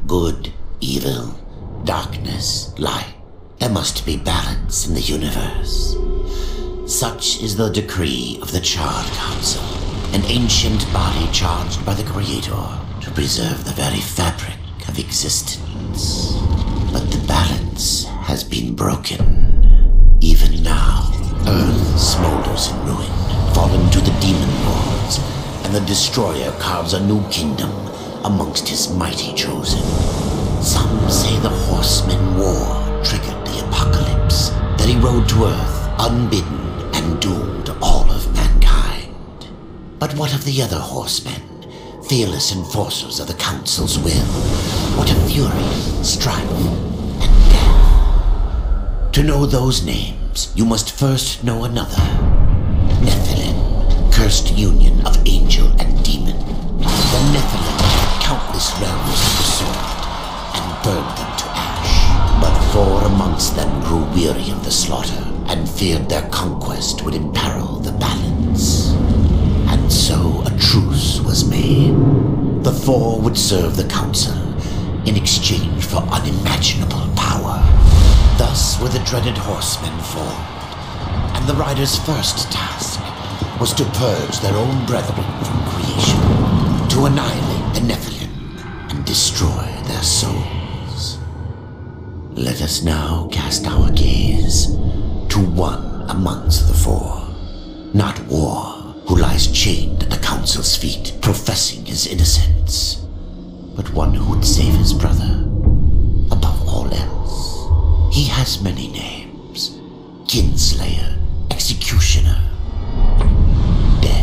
Good, evil, darkness, light. There must be balance in the universe. Such is the decree of the Charred Council, an ancient body charged by the Creator to preserve the very fabric of existence. But the balance has been broken. Even now, Earth smolders in ruin, fallen to the demon lords, and the Destroyer carves a new kingdom amongst his mighty chosen. Some say the Horsemen War triggered the apocalypse, that he rode to Earth unbidden and doomed all of mankind. But what of the other Horsemen, fearless enforcers of the Council's will? What of fury, strife, and death? To know those names, you must first know another. Nephilim, cursed union of angel and demon. The Nephilim had countless realms of the sword and burned them to ash. But 4 amongst them grew weary of the slaughter and feared their conquest would imperil the balance. And so a truce was made. The 4 would serve the Council in exchange for unimaginable power. Thus were the dreaded Horsemen formed, and the Riders' first task was to purge their own brethren from creation, to annihilate the Nephilim and destroy their souls. Let us now cast our gaze to one amongst the 4, not War, who lies chained at the Council's feet, professing his innocence, but one who would save his brother above all else. He has many names: Kinslayer, Executioner, Death.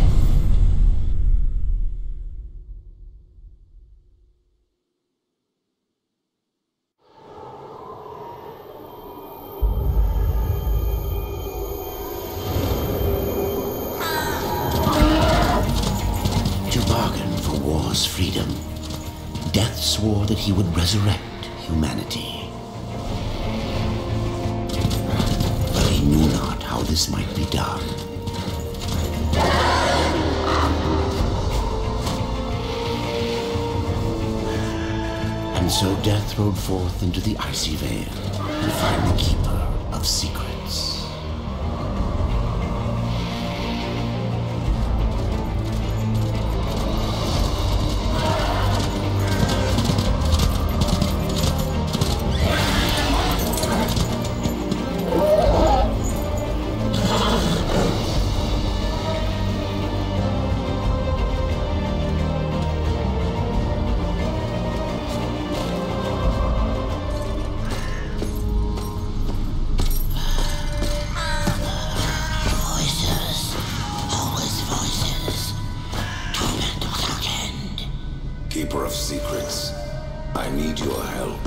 To bargain for War's freedom, Death swore that he would resurrect humanity. But he knew not how this might be done. And so Death rode forth into the icy veil to find the Keeper of Secrets. Keeper of Secrets, I need your help.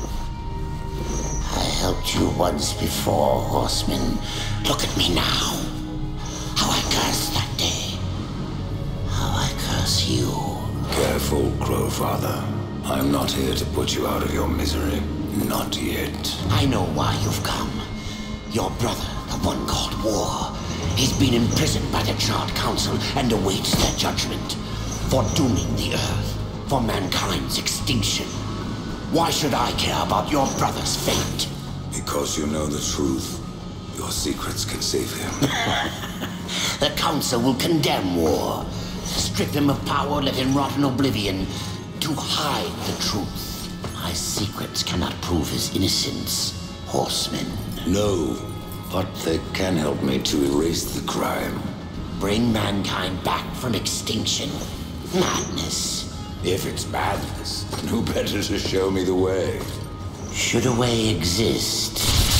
I helped you once before, Horseman. Look at me now. How I cursed that day. How I curse you. Careful, Crowfather. I'm not here to put you out of your misery. Not yet. I know why you've come. Your brother, the one called War, he's been imprisoned by the Charred Council and awaits their judgment for dooming the Earth, for mankind's extinction. Why should I care about your brother's fate? Because you know the truth. Your secrets can save him. The Council will condemn War, strip him of power, let him rot in oblivion, to hide the truth. My secrets cannot prove his innocence, Horseman. No, but they can help me to erase the crime. Bring mankind back from extinction. Madness. If it's madness, who better to show me the way? Should a way exist,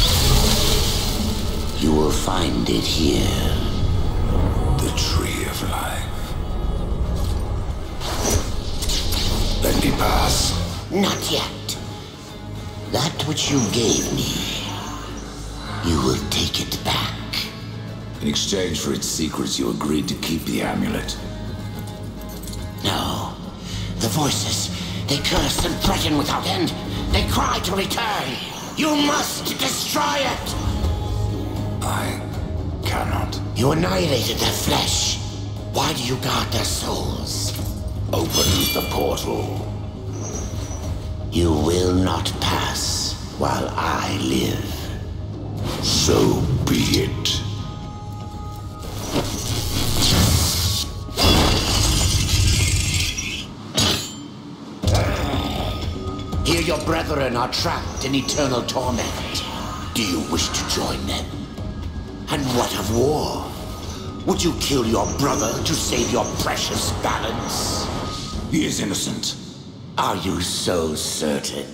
you will find it here. The Tree of Life. Let me pass. Not yet. That which you gave me, you will take it back. In exchange for its secrets, you agreed to keep the amulet. No. The voices, they curse and threaten without end. They cry to return. You must destroy it! I cannot. You annihilated their flesh. Why do you guard their souls? Open the portal. You will not pass while I live. So be it. Here your brethren are trapped in eternal torment. Do you wish to join them? And what of war? Would you kill your brother to save your precious balance? He is innocent. Are you so certain?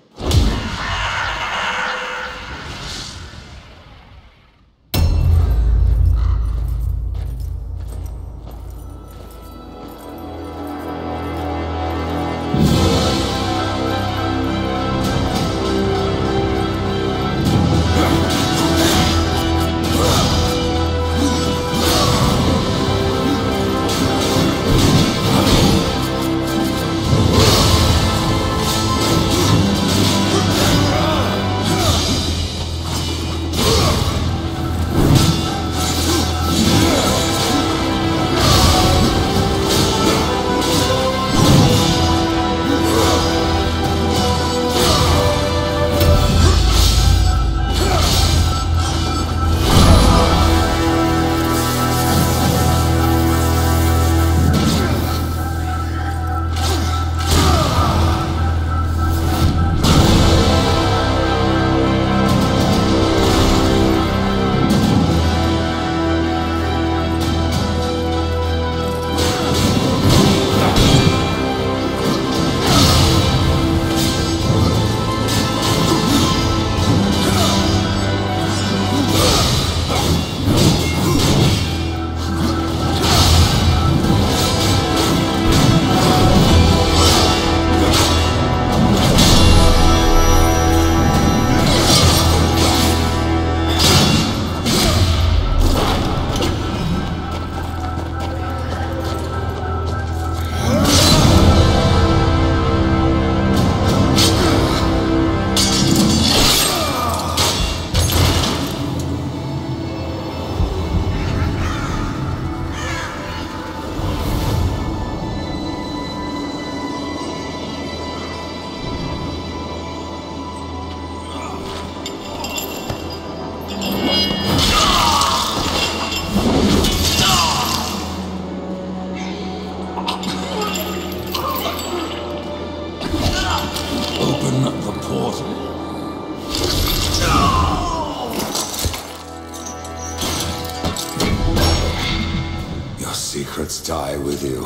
Secrets die with you,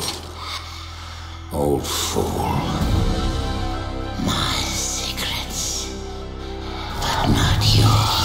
old fool. My secrets, but not yours.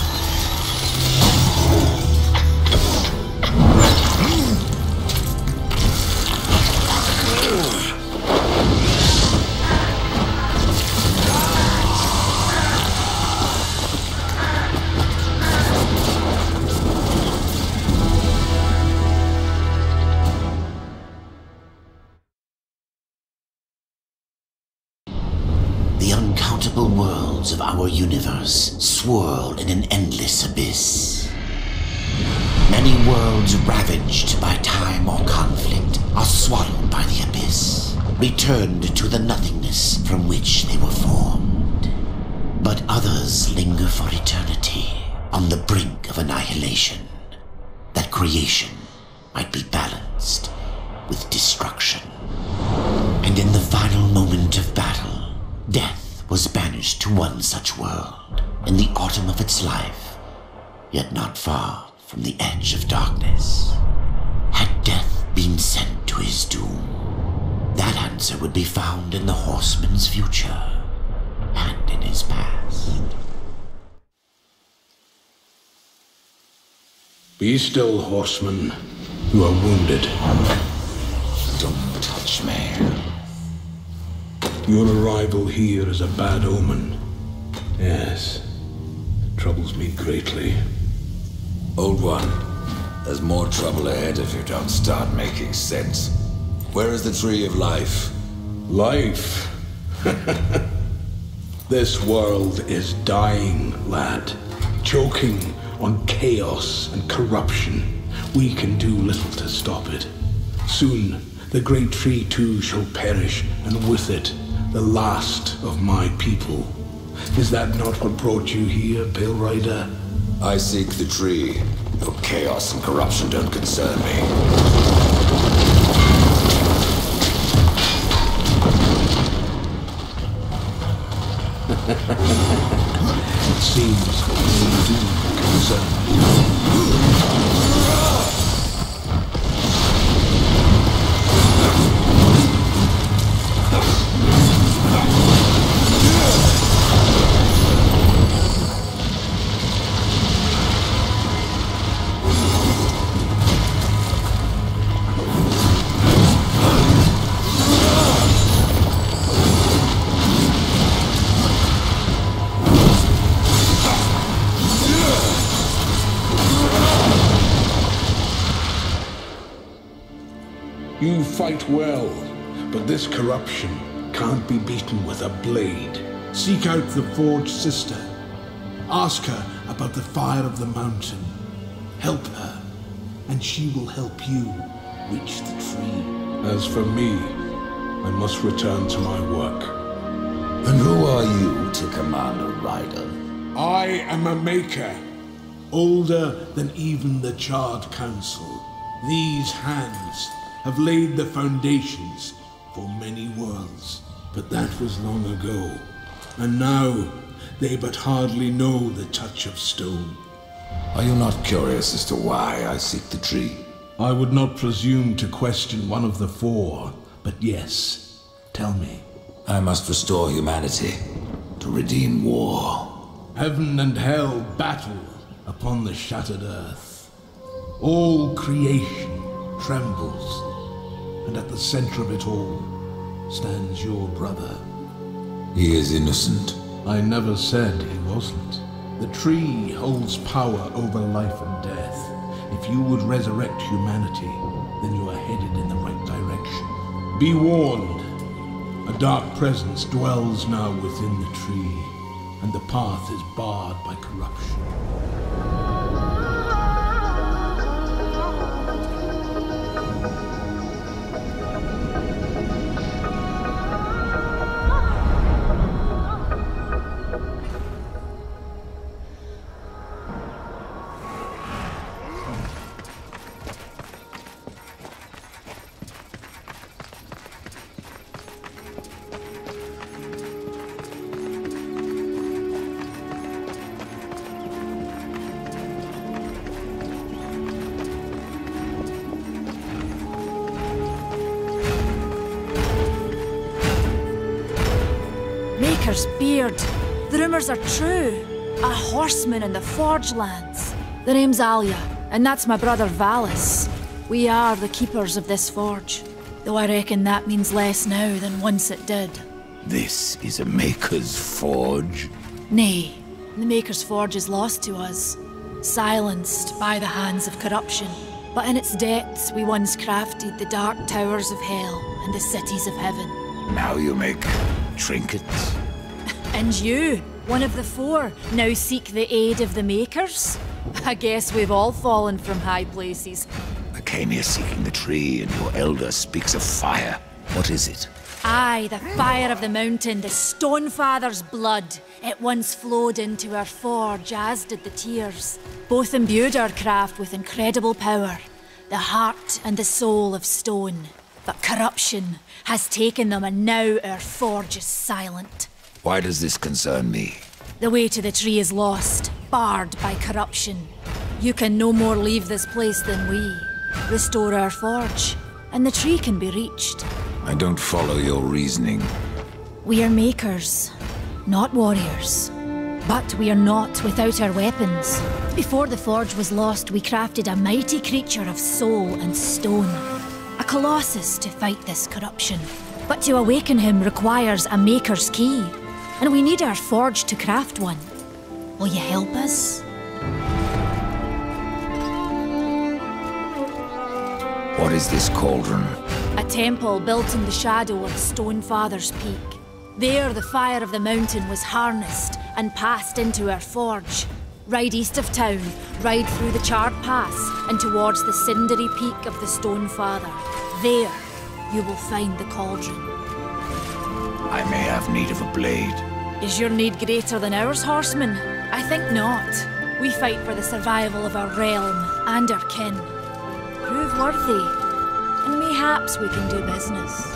The uncountable worlds of our universe swirl in an endless abyss. Many worlds ravaged by time or conflict are swallowed by the abyss, returned to the nothingness from which they were formed. But others linger for eternity on the brink of annihilation, that creation might be balanced with destruction. And in the final moment of battle, Death was banished to one such world in the autumn of its life, yet not far from the edge of darkness. Had Death been sent to his doom, that answer would be found in the Horseman's future and in his past. Be still, Horseman. You are wounded. Don't touch me. Your arrival here is a bad omen. Yes, it troubles me greatly. Old one, there's more trouble ahead if you don't start making sense. Where is the Tree of Life? Life? This world is dying, lad. Choking on chaos and corruption. We can do little to stop it. Soon, the great tree too shall perish, and with it, The last of my people. Is that not what brought you here, Pale Rider? I seek the tree. No chaos and corruption don't concern me. It seems they do concern me. You fight well, but this corruption can't be beaten with a blade. Seek out the Forge Sister. Ask her about the fire of the mountain. Help her, and she will help you reach the tree. As for me, I must return to my work. And who are you to command a rider? I am a maker, older than even the Charred Council. These hands have laid the foundations for many worlds. But that was long ago, and now they but hardly know the touch of stone. Are you not curious as to why I seek the tree? I would not presume to question one of the four, but yes, tell me. I must restore humanity, to redeem war. Heaven and hell battle upon the shattered earth. All creation trembles, and at the center of it all stands your brother. He is innocent. I never said he wasn't. The tree holds power over life and death. If you would resurrect humanity, then you are headed in the right direction. Be warned. A dark presence dwells now within the tree, and the path is barred by corruption. Maker's beard. The rumors are true. A horseman in the Forge lands. The name's Alia, and that's my brother Valis. We are the keepers of this forge, though I reckon that means less now than once it did. This is a Maker's Forge? Nay, the Maker's Forge is lost to us, silenced by the hands of corruption. But in its depths we once crafted the dark towers of hell and the cities of heaven. Now you make trinkets? And you, one of the four, now seek the aid of the Makers? I guess we've all fallen from high places. I came here seeking the tree, and your elder speaks of fire. What is it? Aye, the fire of the mountain, the Stonefather's blood. It once flowed into our forge, as did the tears. Both imbued our craft with incredible power, the heart and the soul of stone. But corruption has taken them, and now our forge is silent. Why does this concern me? The way to the tree is lost, barred by corruption. You can no more leave this place than we. Restore our forge, and the tree can be reached. I don't follow your reasoning. We are makers, not warriors. But we are not without our weapons. Before the forge was lost, we crafted a mighty creature of soul and stone. A colossus to fight this corruption. But to awaken him requires a maker's key. And we need our forge to craft one. Will you help us? What is this cauldron? A temple built in the shadow of Stonefather's Peak. There the fire of the mountain was harnessed and passed into our forge. Ride east of town, ride through the Charred Pass and towards the cindery peak of the Stonefather. There you will find the cauldron. I may have need of a blade. Is your need greater than ours, horseman? I think not. We fight for the survival of our realm and our kin. Prove worthy, and mayhaps we can do business.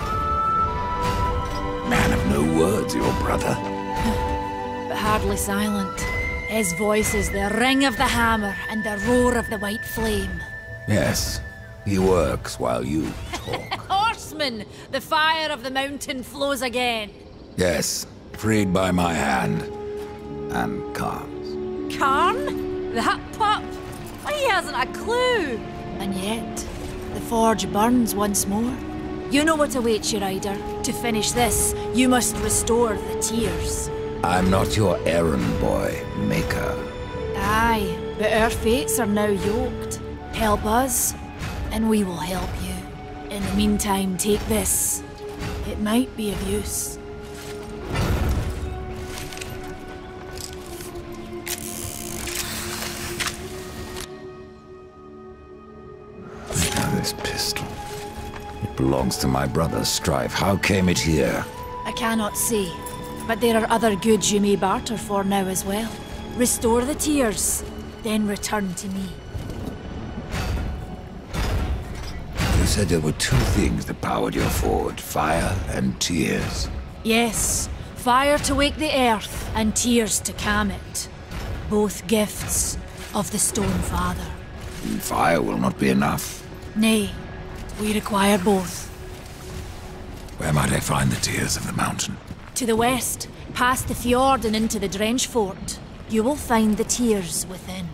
Man of no words, your brother. But hardly silent. His voice is the ring of the hammer and the roar of the white flame. Yes, he works while you talk. Horseman, the fire of the mountain flows again. Yes, freed by my hand. And Khan's. Karn? That pup? He hasn't a clue. And yet, the forge burns once more. You know what awaits you, Ryder. To finish this, you must restore the tears. I'm not your errand boy, Maker. Aye, but our fates are now yoked. Help us, and we will help you. In the meantime, take this. It might be of use. Now this pistol. It belongs to my brother, Strife. How came it here? I cannot say, but there are other goods you may barter for now as well. Restore the tears, then return to me. You said there were two things that powered your forge, fire and tears. Yes, fire to wake the earth, and tears to calm it. Both gifts of the Stone Father. Fire will not be enough. Nay, we require both. Where might I find the tears of the mountain? To the west, past the fjord and into the Drench Fort, you will find the tears within.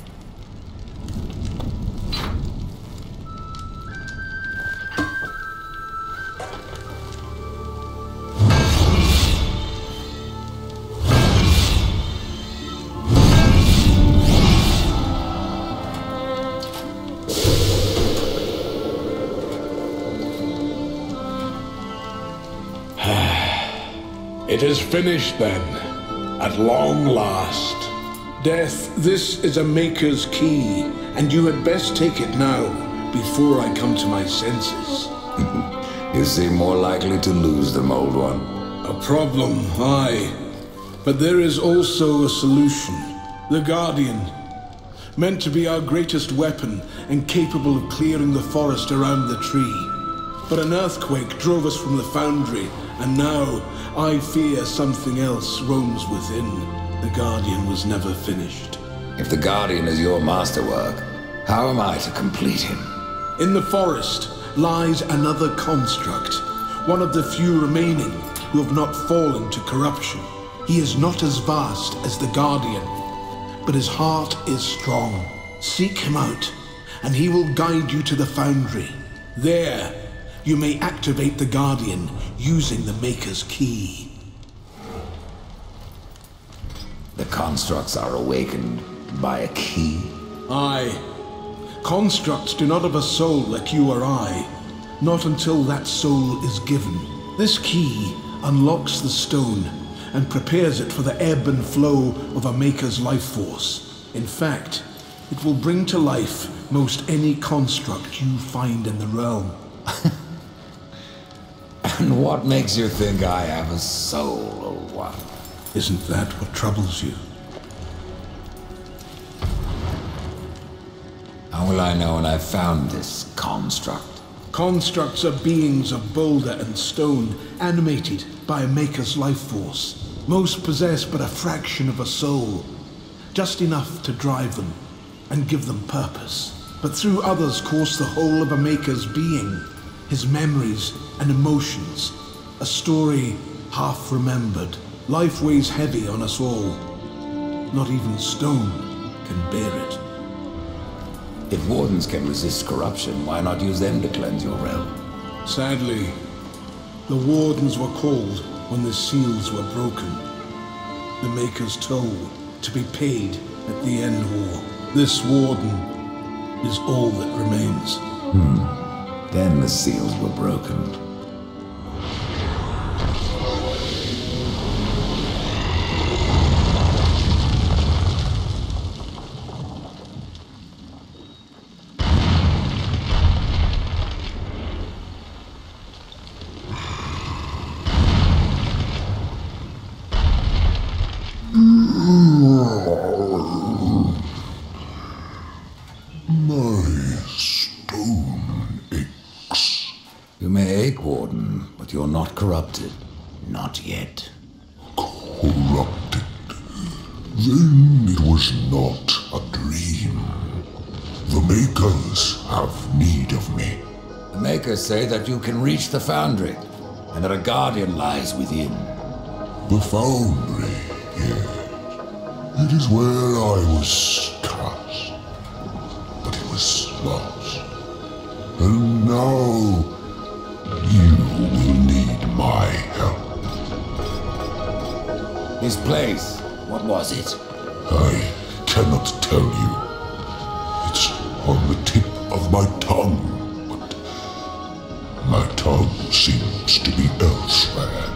It is finished then, at long last. Death, this is a Maker's key, and you had best take it now, before I come to my senses. You seem more likely to lose them, old one. A problem, aye. But there is also a solution. The Guardian. Meant to be our greatest weapon, and capable of clearing the forest around the tree. But an earthquake drove us from the foundry, and now I fear something else roams within. The Guardian was never finished. If the Guardian is your masterwork, how am I to complete him? In the forest lies another construct, one of the few remaining who have not fallen to corruption. He is not as vast as the Guardian, but his heart is strong. Seek him out, and he will guide you to the foundry. There, you may activate the Guardian using the Maker's key. The constructs are awakened by a key? Aye. Constructs do not have a soul like you or I. Not until that soul is given. This key unlocks the stone and prepares it for the ebb and flow of a Maker's life force. In fact, it will bring to life most any construct you find in the realm. And what makes you think I have a soul, old one? Isn't that what troubles you? How will I know when I've found this construct? Constructs are beings of boulder and stone, animated by a Maker's life force. Most possess but a fraction of a soul, just enough to drive them and give them purpose. But through others course the whole of a Maker's being, his memories and emotions, a story half remembered. Life weighs heavy on us all. Not even stone can bear it. If wardens can resist corruption, why not use them to cleanse your realm? Sadly, the wardens were called when the seals were broken. The Maker's toll to be paid at the end war. This warden is all that remains. Then the seals were broken. but you're not corrupted. Not yet. Corrupted? Then it was not a dream. The Makers have need of me. The Makers say that you can reach the Foundry, and that a Guardian lies within. The Foundry, yes. It is where I was cast. But it was lost. And now, you will need my help. His place, what was it? I cannot tell you. It's on the tip of my tongue, but my tongue seems to be elsewhere.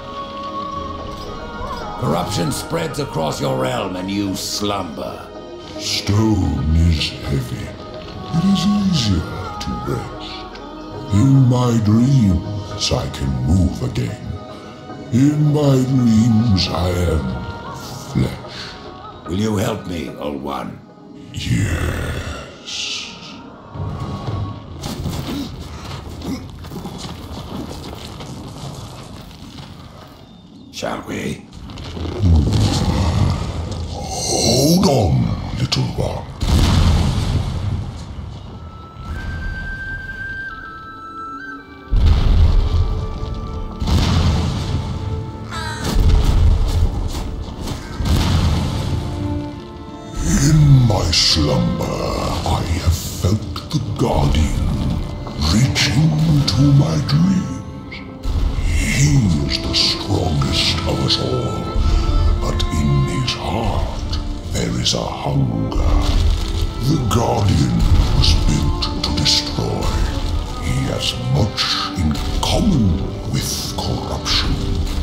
Corruption spreads across your realm and you slumber. Stone is heavy. It is easier to rest. In my dreams I can move again. In my dreams I am flesh. Will you help me, Old One? Yes. Shall we? Hold on, little one. In my slumber, I have felt the Guardian reaching into my dreams. He is the strongest of us all, but in his heart there is a hunger. The Guardian was built to destroy. He has much in common with corruption.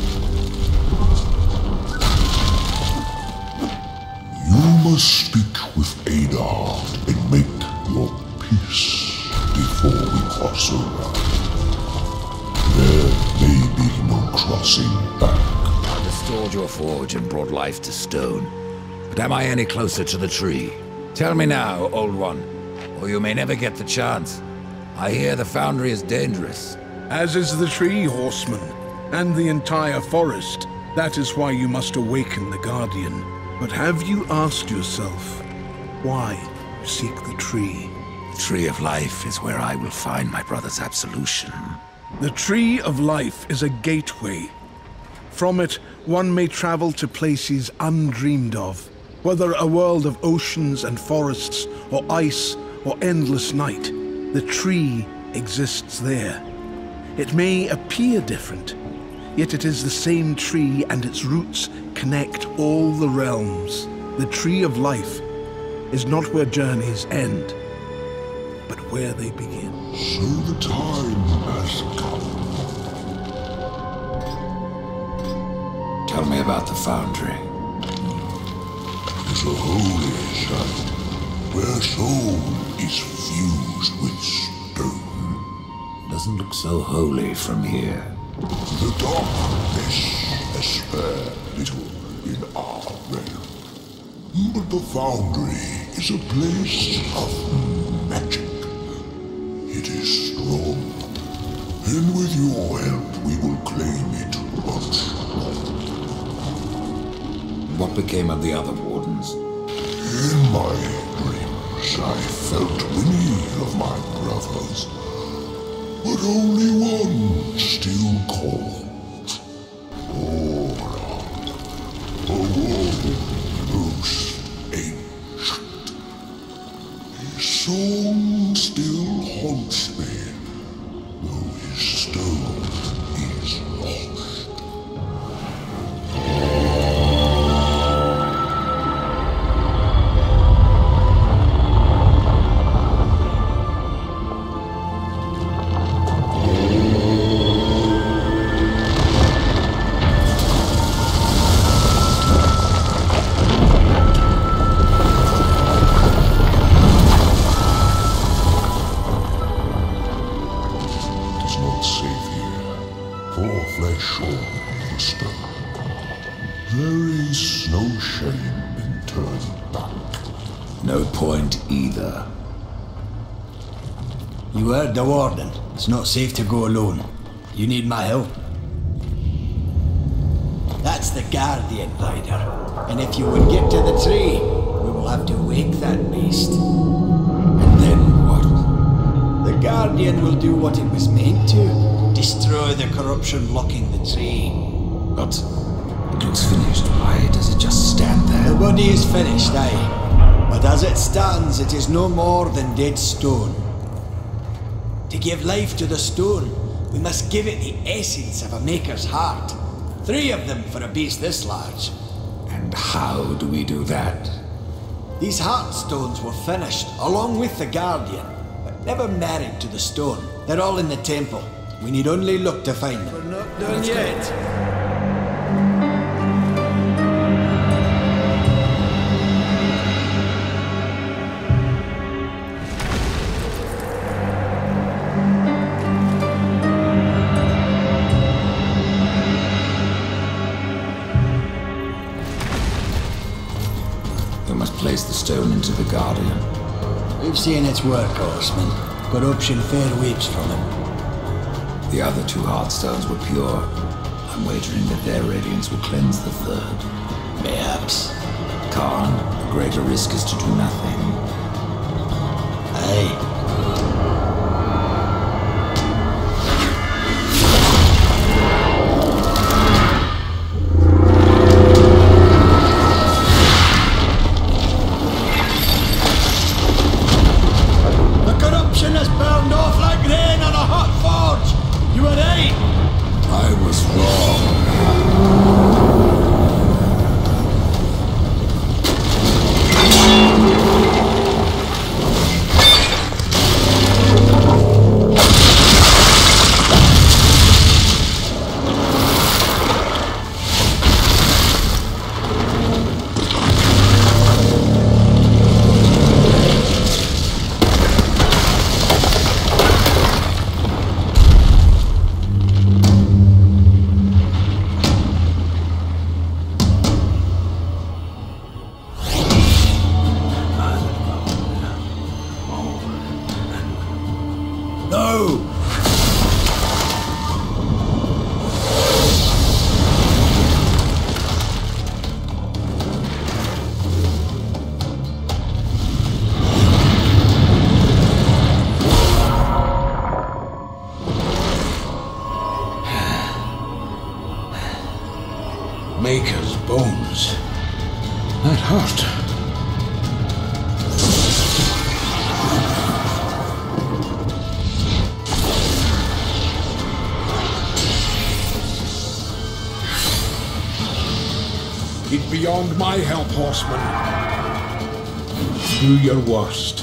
You must speak with Adar and make your peace before we cross over. There may be no crossing back. I restored your forge and brought life to stone. But am I any closer to the tree? Tell me now, Old One, or you may never get the chance. I hear the Foundry is dangerous. As is the tree, horseman, and the entire forest. That is why you must awaken the Guardian. But have you asked yourself why you seek the tree? The Tree of Life is where I will find my brother's absolution. The Tree of Life is a gateway. From it, one may travel to places undreamed of, whether a world of oceans and forests, or ice, or endless night. The tree exists there. It may appear different, yet it is the same tree, and its roots connect all the realms. The Tree of Life is not where journeys end, but where they begin. So the time has come. Tell me about the Foundry. It is a holy site, where soul is fused with stone. Doesn't look so holy from here. The darkness has spared little in our realm. But the Foundry is a place of magic. It is strong, and with your help we will claim it once more. What became of the other wardens? In my dreams I felt many of my brothers, but only one still called Aura, a warden most ancient. His song still haunts me, though his stone is lost. There is no shame in turning back. No point either. You heard the warden. It's not safe to go alone. You need my help? That's the Guardian, Ryder. And if you would get to the tree, we will have to wake that beast. And then what? The Guardian will do what it was meant to. Destroy the corruption blocking the tree. But it looks finished. Why does it just stand there? The body is finished, aye. But as it stands, it is no more than dead stone. To give life to the stone, we must give it the essence of a Maker's heart. 3 of them for a beast this large. And how do we do that? These heart stones were finished, along with the Guardian, but never married to the stone. They're all in the temple. We need only look to find them. We're not done yet. We must place the stone into the Guardian. We've seen its work, Horseman. Corruption fair weeps from it. The other 2 Heartstones were pure. I'm wagering that their radiance will cleanse the 3rd. Mayhaps. Khan, the greater risk is to do nothing. Aye. Maker's bones. That hurt. It's beyond my help, Horseman. Do your worst.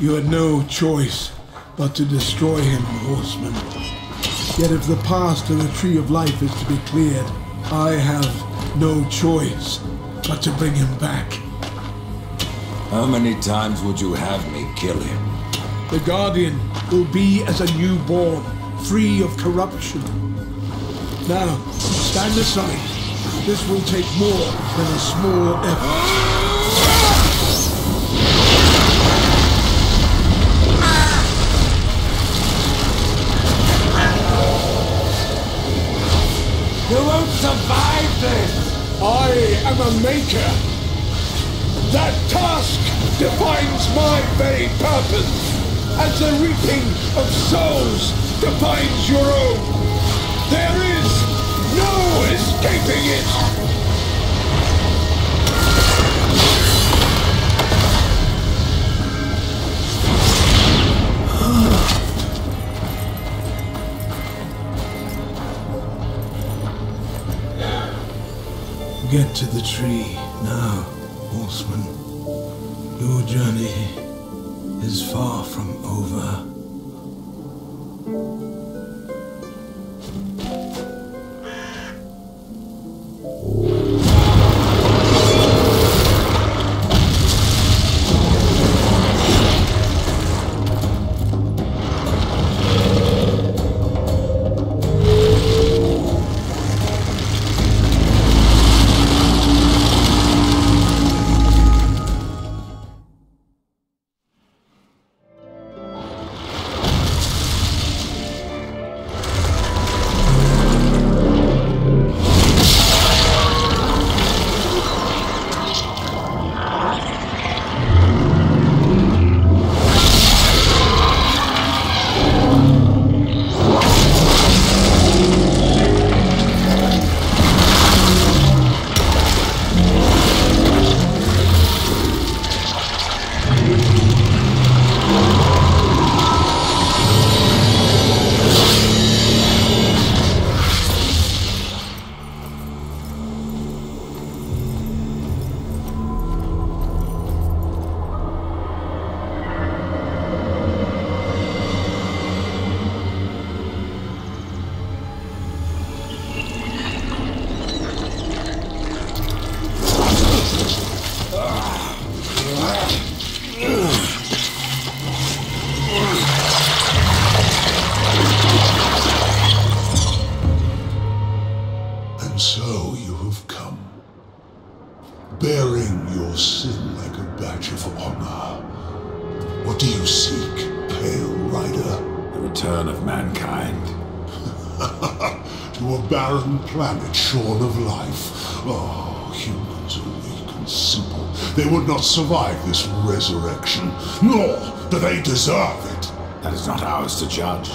You had no choice but to destroy him, horseman. Yet if the path to the Tree of Life is to be cleared, I have no choice but to bring him back. How many times would you have me kill him? The Guardian will be as a newborn, free of corruption. Now, stand aside. This will take more than a small effort. You won't survive this! I am a maker. That task defines my very purpose, as the reaping of souls defines your own. There is no escaping it! Get to the tree now, horseman. Your journey is far from over. And so you have come, bearing your sin like a badge of honor. What do you seek, Pale Rider? The return of mankind. To a barren planet shorn of life. Oh, humans are weak and simple. They would not survive this resurrection, nor do they deserve it. That is not ours to judge.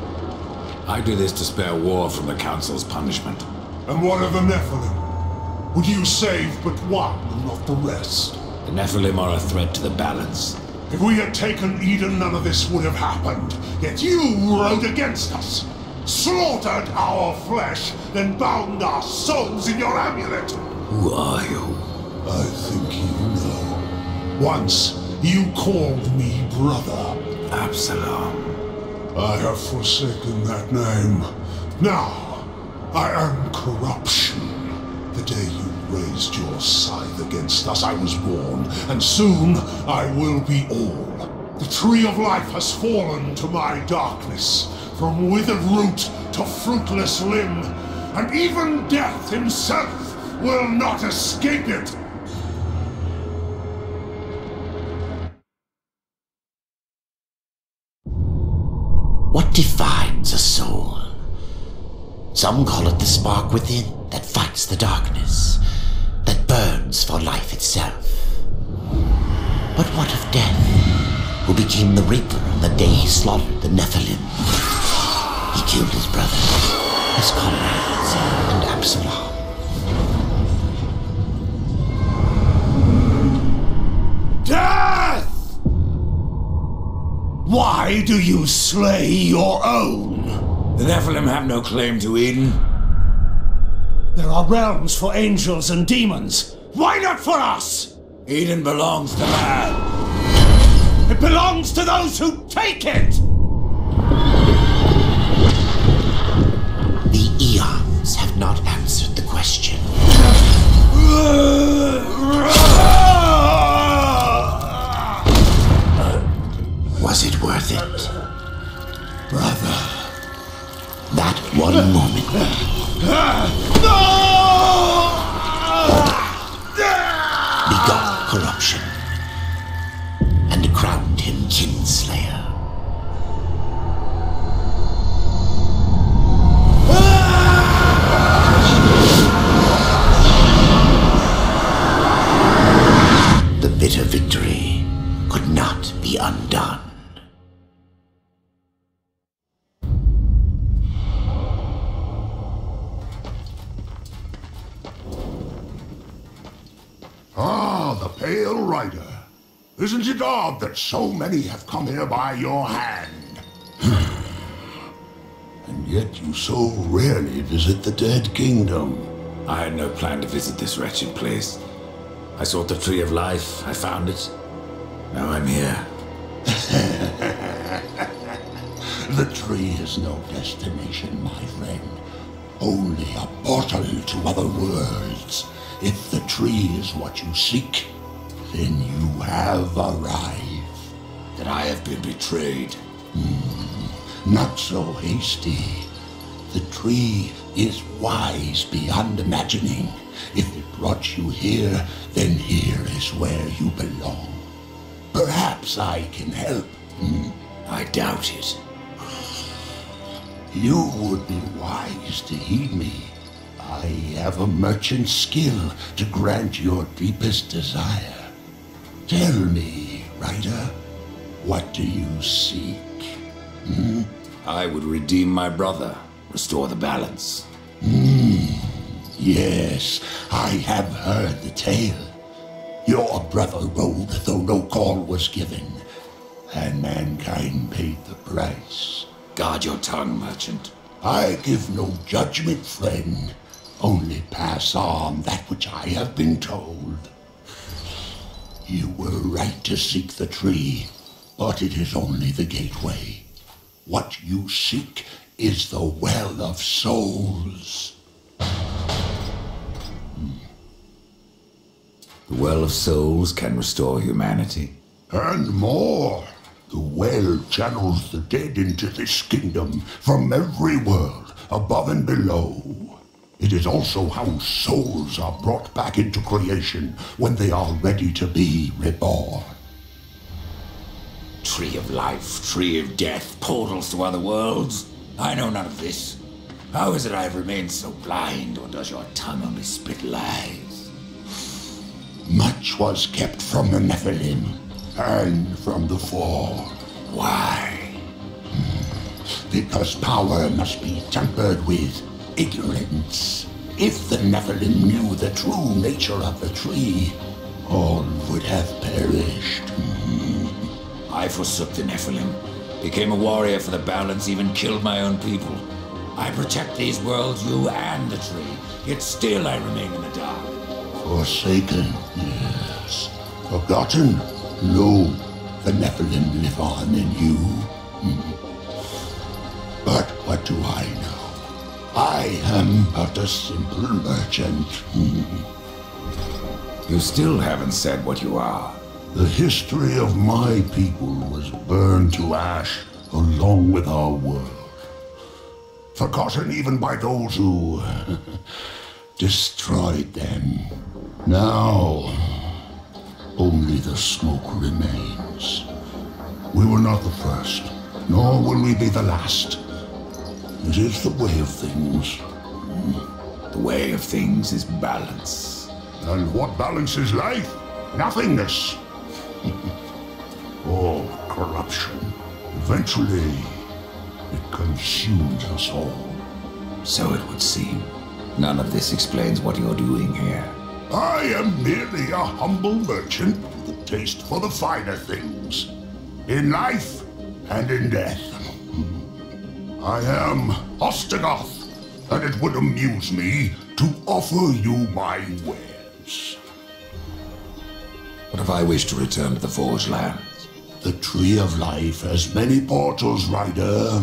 I do this to spare war from the Council's punishment. And what of the Nephilim? Would you save but one and not the rest? The Nephilim are a threat to the balance. If we had taken Eden, none of this would have happened. Yet you rode against us, slaughtered our flesh, then bound our souls in your amulet. Who are you? I think you know. Once, you called me brother. Absalom. I have forsaken that name. Now, I am corruption. The day you raised your scythe against us, I was born, and soon I will be all. The Tree of Life has fallen to my darkness, from withered root to fruitless limb, and even death himself will not escape it. What defines a soul? Some call it the spark within that fights the darkness, that burns for life itself. But what of Death, who became the Reaper on the day he slaughtered the Nephilim? He killed his brother, his comrades, and Absalom. Death! Why do you slay your own? The Nephilim have no claim to Eden. There are realms for angels and demons. Why not for us? Eden belongs to man. It belongs to those who take it! The eons have not answered the question. Was it worth it? Brother. That one moment. Begot corruption. And crowned him Kinslayer. The bitter victory could not be undone. Ah, the Pale Rider. Isn't it odd that so many have come here by your hand? And yet you so rarely visit the Dead Kingdom. I had no plan to visit this wretched place. I sought the Tree of Life, I found it. Now I'm here. The tree is no destination, my friend. Only a portal to other worlds. If the tree is what you seek, then you have arrived. That I have been betrayed. Not so hasty. The tree is wise beyond imagining. If it brought you here, then here is where you belong. Perhaps I can help. I doubt it. You would be wise to heed me. I have a merchant's skill to grant your deepest desire. Tell me, Rider, what do you seek? I would redeem my brother, restore the balance. Yes, I have heard the tale. Your brother rode, though no call was given, and mankind paid the price. Guard your tongue, merchant. I give no judgment, friend. Only pass on that which I have been told. You were right to seek the tree, but it is only the gateway. What you seek is the Well of Souls. The Well of Souls can restore humanity. And more. The well channels the dead into this kingdom from every world, above and below. It is also how souls are brought back into creation when they are ready to be reborn. Tree of life, tree of death, portals to other worlds. I know none of this. How is it I have remained so blind, or does your tongue only spit lies? Much was kept from the Nephilim, and from the Fall. Why? Because power must be tempered with ignorance. If the Nephilim knew the true nature of the tree, all would have perished. I forsook the Nephilim, became a warrior for the balance, even killed my own people. I protect these worlds, you and the tree, yet still I remain in the dark. Forsaken, yes. Forgotten? No, the Nephilim live on in you. But what do I know? I am but a simple merchant. You still haven't said what you are. The history of my people was burned to ash along with our world. Forgotten even by those who destroyed them. Now, only the smoke remains. We were not the first, nor will we be the last. It is the way of things. The way of things is balance. And what balances life? Nothingness. Or corruption. Eventually, it consumes us all. So it would seem. None of this explains what you're doing here. I am merely a humble merchant with a taste for the finer things. In life and in death. I am Ostagoth, and it would amuse me to offer you my wares. What if I wish to return to the Forge Lands? The Tree of Life has many portals, Ryder.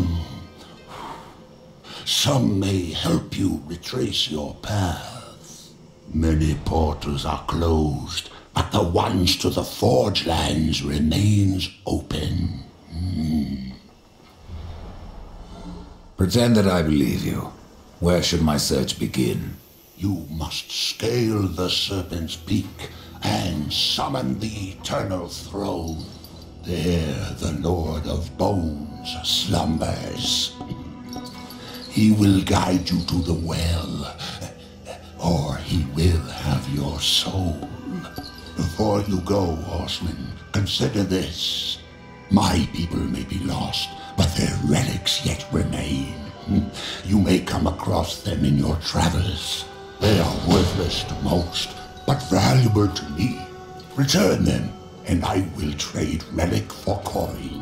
Some may help you retrace your path. Many portals are closed, but the ones to the Forge Lands remains open. Pretend that I believe you. Where should my search begin? You must scale the Serpent's Peak and summon the Eternal Throne. There the Lord of Bones slumbers. He will guide you to the well, or he will have your soul. Before you go, horseman, consider this. My people may be lost, but their relics yet remain. You may come across them in your travels. They are worthless to most, but valuable to me. Return them, and I will trade relic for coin.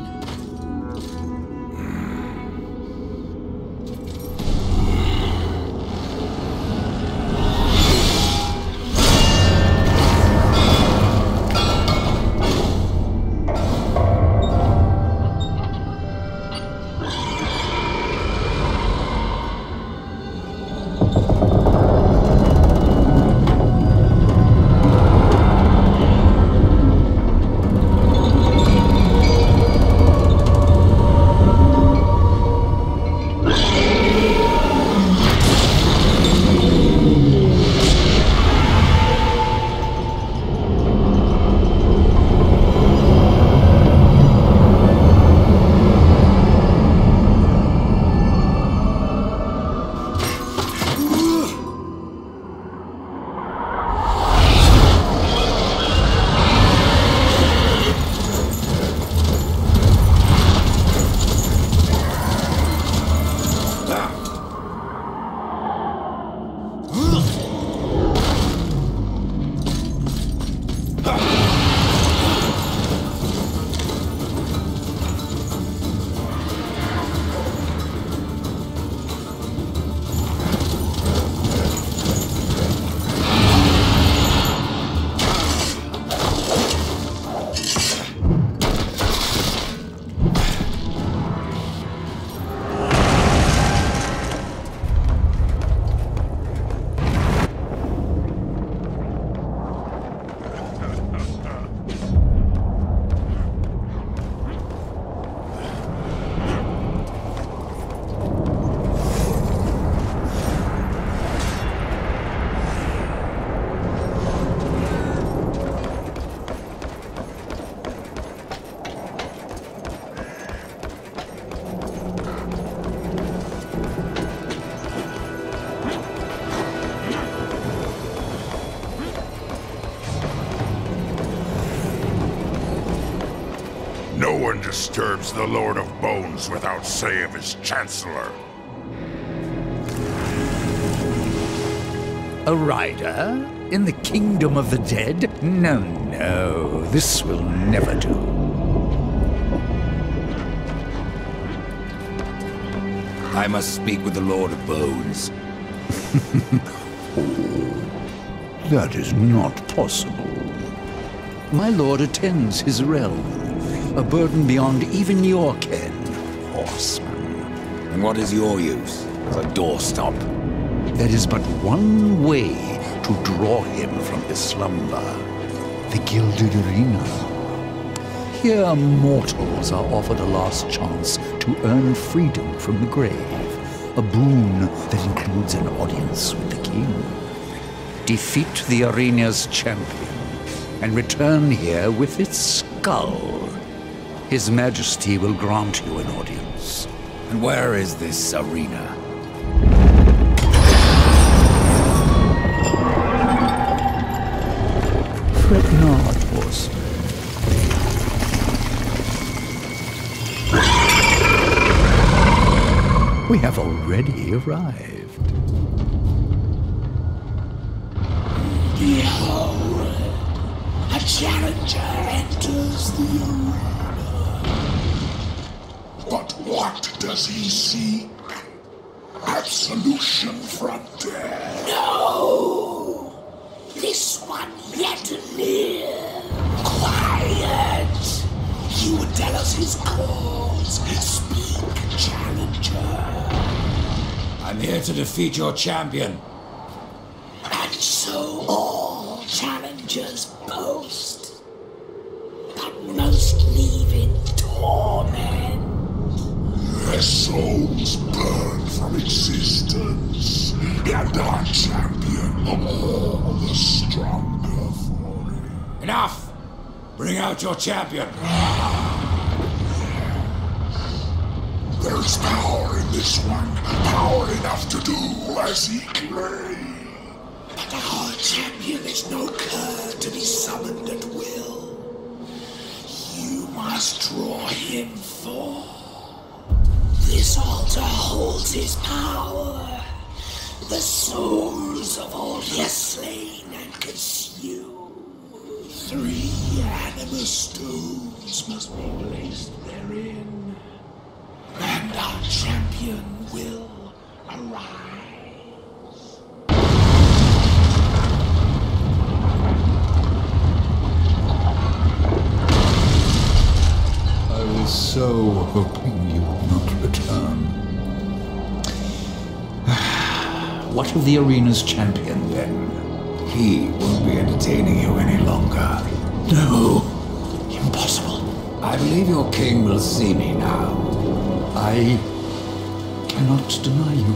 No one disturbs the Lord of Bones without say of his Chancellor. A rider? In the kingdom of the dead? No, no, this will never do. I must speak with the Lord of Bones. That is not possible. My lord attends his realm, a burden beyond even your ken, horseman. And what is your use? A doorstop? There is but one way to draw him from his slumber. The Gilded Arena. Here mortals are offered a last chance to earn freedom from the grave, a boon that includes an audience with the king. Defeat the arena's champion, and return here with its skull. His Majesty will grant you an audience. And where is this arena? Fret not, horseman. We have already arrived. Behold, a challenger enters the arena. But what does he seek? Absolution from death. No! This one yet live. Quiet! he would tell us his cause. Speak, challenger. I'm here to defeat your champion. And so all challengers boast, but most leave in torment. Their souls burn from existence, and our champion all the stronger for it. Enough! Bring out your champion. There's power in this one, power enough to do as he claims. But our champion is no cur to be summoned at will. You must draw him forth. This altar holds his power. The souls of all he has slain and consumed. 3 anima stones must be placed therein. And our champion will arise. I was so hoping you would not return. What of the arena's champion, then? He won't be entertaining you any longer. No, impossible. I believe your king will see me now. I cannot deny you.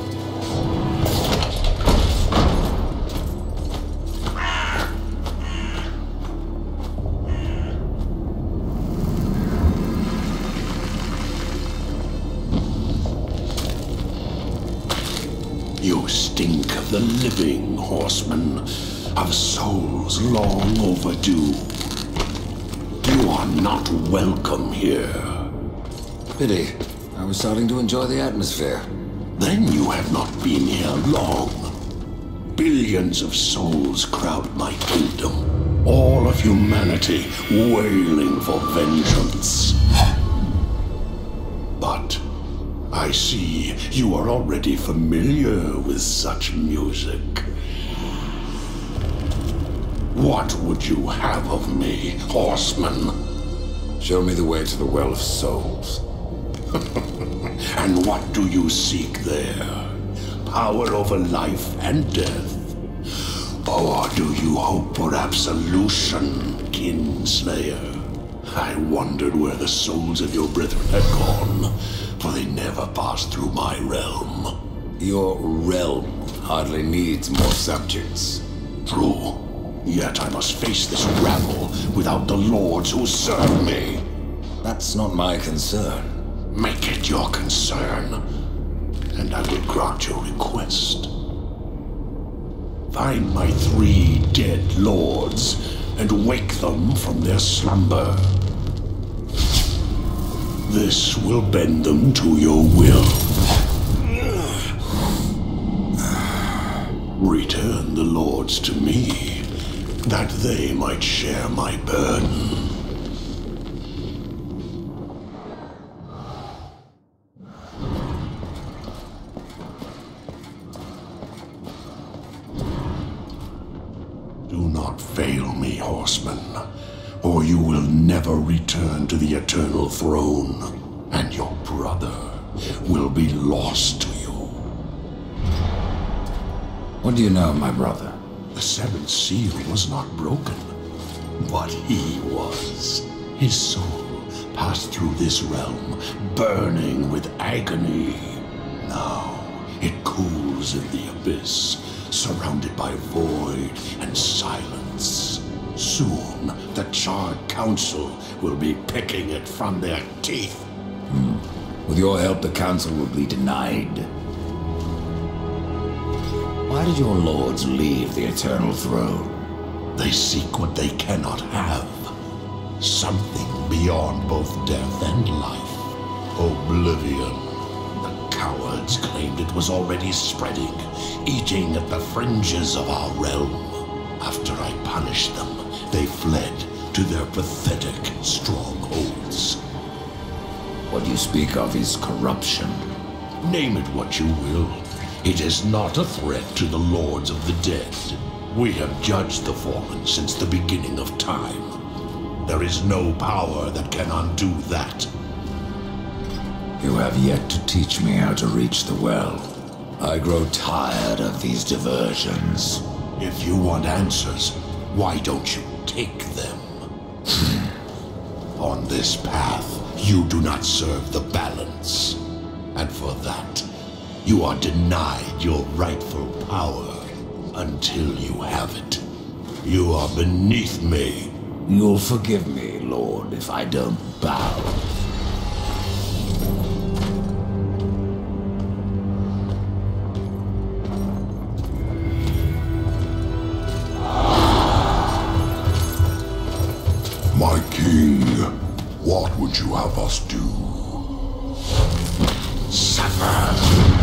You stink of the living, horseman, of souls long overdue. You are not welcome here. Pity. I was starting to enjoy the atmosphere. Then you have not been here long. Billions of souls crowd my kingdom. All of humanity wailing for vengeance. But I see you are already familiar with such music. What would you have of me, horseman? Show me the way to the Well of Souls. And what do you seek there? Power over life and death? Or do you hope for absolution, Kinslayer? I wondered where the souls of your brethren had gone, for they never passed through my realm. Your realm hardly needs more subjects. True. Yet I must face this rabble without the lords who serve me. That's not my concern. Make it your concern, and I will grant your request. Find my 3 dead lords, and wake them from their slumber. This will bend them to your will. Return the lords to me, that they might share my burden. Do not fail me, horseman, or you will never return to the Eternal Throne, and your brother will be lost to you. What do you know of my brother? The 7th seal was not broken, but he was. His soul passed through this realm, burning with agony. Now it cools in the abyss, surrounded by void and silence. Soon, the Charred Council will be picking it from their teeth. With your help, the council will be denied. Why did your lords leave the Eternal Throne? They seek what they cannot have. Something beyond both death and life. Oblivion. The cowards claimed it was already spreading, eating at the fringes of our realm. After I punished them, they fled to their pathetic strongholds. What you speak of is corruption. Name it what you will. It is not a threat to the lords of the dead. We have judged the fallen since the beginning of time. There is no power that can undo that. You have yet to teach me how to reach the well. I grow tired of these diversions. If you want answers, why don't you take them? On this path, you do not serve the balance. And for that, you are denied your rightful power until you have it. You are beneath me. You'll forgive me, Lord, if I don't bow. My king, what would you have us do? Suffer!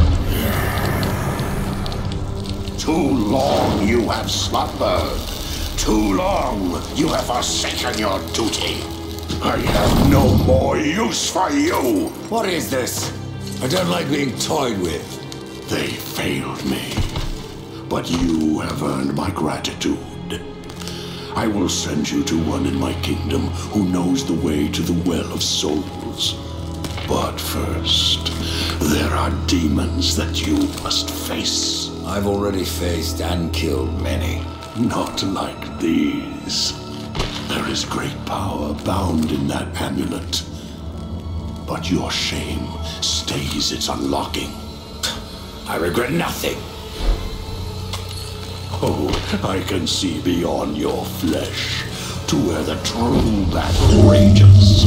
Too long you have slumbered. Too long you have forsaken your duty. I have no more use for you. What is this? I don't like being toyed with. They failed me, but you have earned my gratitude. I will send you to one in my kingdom who knows the way to the Well of Souls. But first, there are demons that you must face. I've already faced and killed many. Not like these. There is great power bound in that amulet. But your shame stays its unlocking. I regret nothing. Oh, I can see beyond your flesh to where the true battle rages.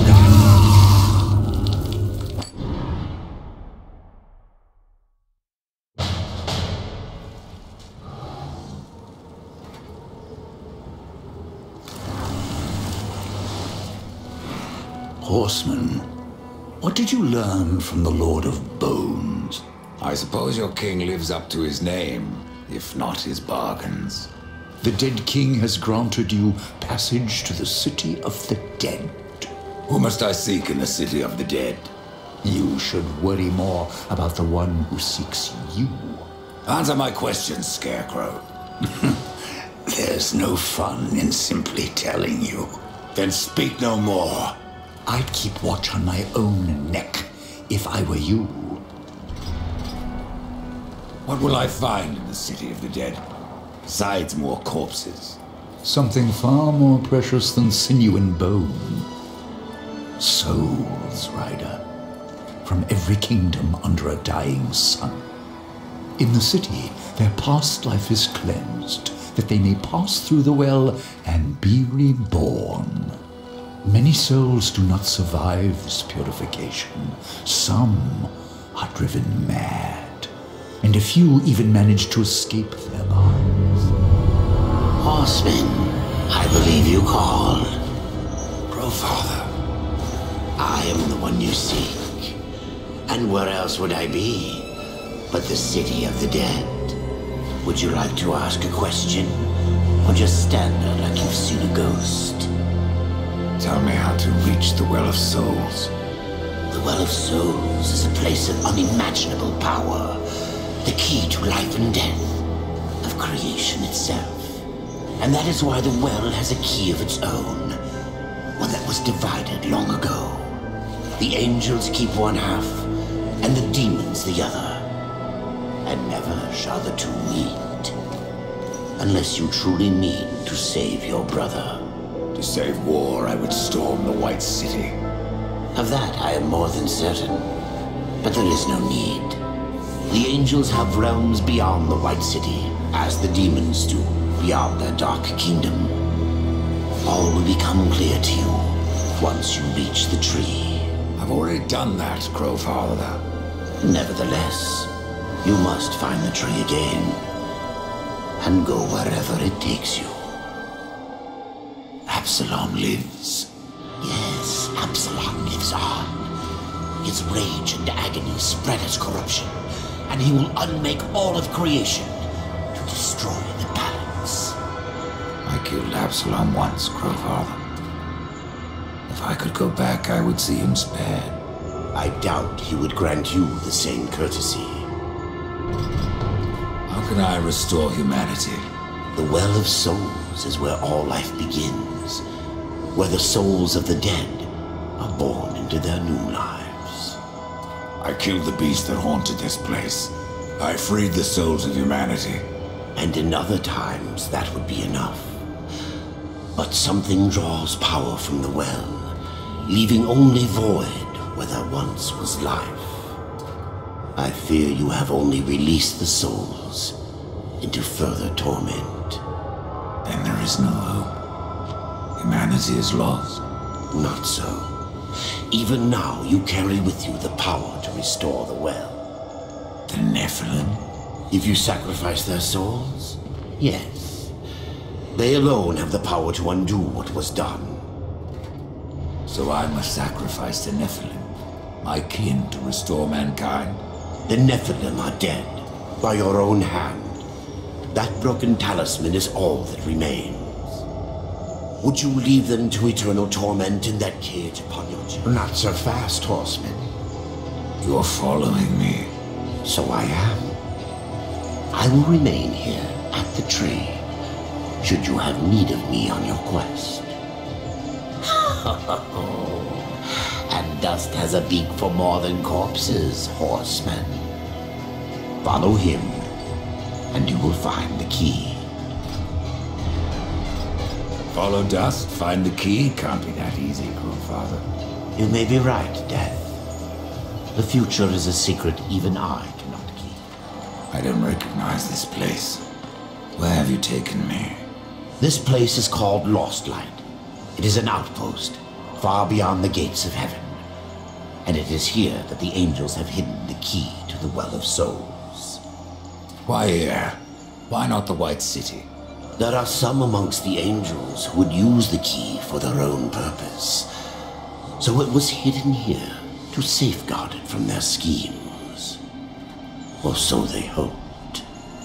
Horseman, what did you learn from the Lord of Bones? I suppose your king lives up to his name, if not his bargains. The dead king has granted you passage to the city of the dead. Who must I seek in the city of the dead? You should worry more about the one who seeks you. Answer my question, Scarecrow. There's no fun in simply telling you. Then speak no more. I'd keep watch on my own neck if I were you. What will I find in the city of the dead? Besides more corpses. Something far more precious than sinew and bone. Souls, Rider. From every kingdom under a dying sun. In the city, their past life is cleansed, that they may pass through the well and be reborn. Many souls do not survive this purification. Some are driven mad, and a few even manage to escape their lives. Horseman, I believe you called. Growfather, I am the one you seek. And where else would I be but the city of the dead? Would you like to ask a question? Or just stand there like you've seen a ghost? tell me how to reach the Well of Souls. The Well of Souls is a place of unimaginable power. The key to life and death, of creation itself. And that is why the well has a key of its own. One that was divided long ago. The angels keep one half, and the demons the other. And never shall the two meet. Unless you truly mean to save your brother. To save war, I would storm the White City. Of that I am more than certain. But there is no need. The angels have realms beyond the White City, as the demons do beyond their dark kingdom. All will become clear to you once you reach the tree. I've already done that, Crowfather. Nevertheless, you must find the tree again, and go wherever it takes you. Absalom lives. Yes, Absalom lives on. His rage and agony spread as corruption, and he will unmake all of creation to destroy the balance. I killed Absalom once, Crowfather. If I could go back, I would see him spared. I doubt he would grant you the same courtesy. How can I restore humanity? The Well of Souls is where all life begins. where the souls of the dead are born into their new lives. I killed the beast that haunted this place. I freed the souls of humanity. And in other times, that would be enough. But something draws power from the well, leaving only void where there once was life. I fear you have only released the souls into further torment. Then there is no hope. Humanity is lost. Not so. Even now, you carry with you the power to restore the well. The Nephilim? If you sacrifice their souls, yes. They alone have the power to undo what was done. So I must sacrifice the Nephilim, my kin, to restore mankind? The Nephilim are dead, by your own hand. That broken talisman is all that remains. Would you leave them to eternal torment in that cage upon your chest? Not so fast, horseman. You're following me. So I am. I will remain here at the tree, should you have need of me on your quest. And dust has a beak for more than corpses, horseman. Follow him, and you will find the key. Follow dust, find the key? Can't be that easy, Grandfather. You may be right, Death. The future is a secret even I cannot keep. I don't recognize this place. Where have you taken me? This place is called Lost Light. It is an outpost, far beyond the gates of heaven. And it is here that the angels have hidden the key to the Well of Souls. Why here? Why not the White City? There are some amongst the angels who would use the key for their own purpose. So it was hidden here to safeguard it from their schemes. Or so they hoped.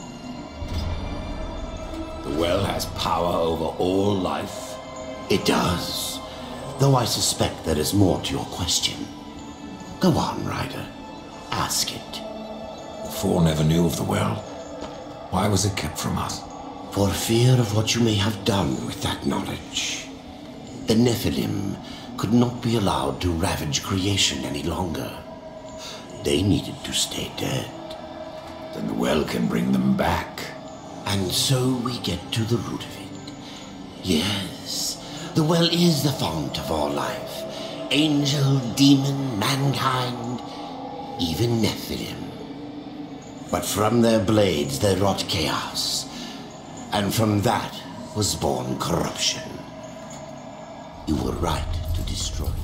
The well has power over all life? It does. Though I suspect there is more to your question. Go on, Ryder. Ask it. The Four never knew of the well. Why was it kept from us? For fear of what you may have done with that knowledge. The Nephilim could not be allowed to ravage creation any longer. They needed to stay dead. Then the well can bring them back. And so we get to the root of it. Yes, the well is the fount of all life. Angel, demon, mankind, even Nephilim. But from their blades they wrought chaos. And from that was born corruption. You were right to destroy it.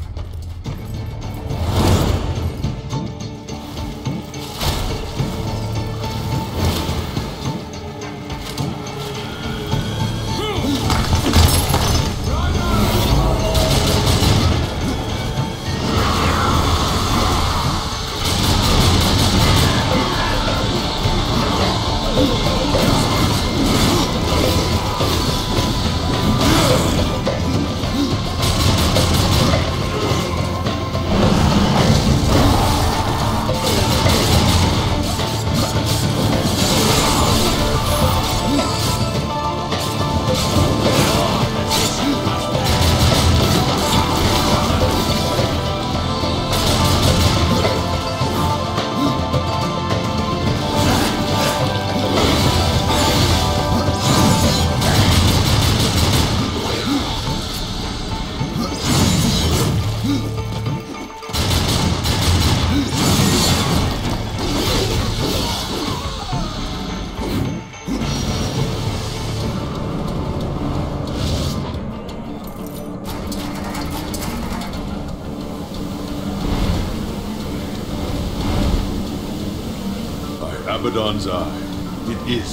Abaddon's Eye. It is.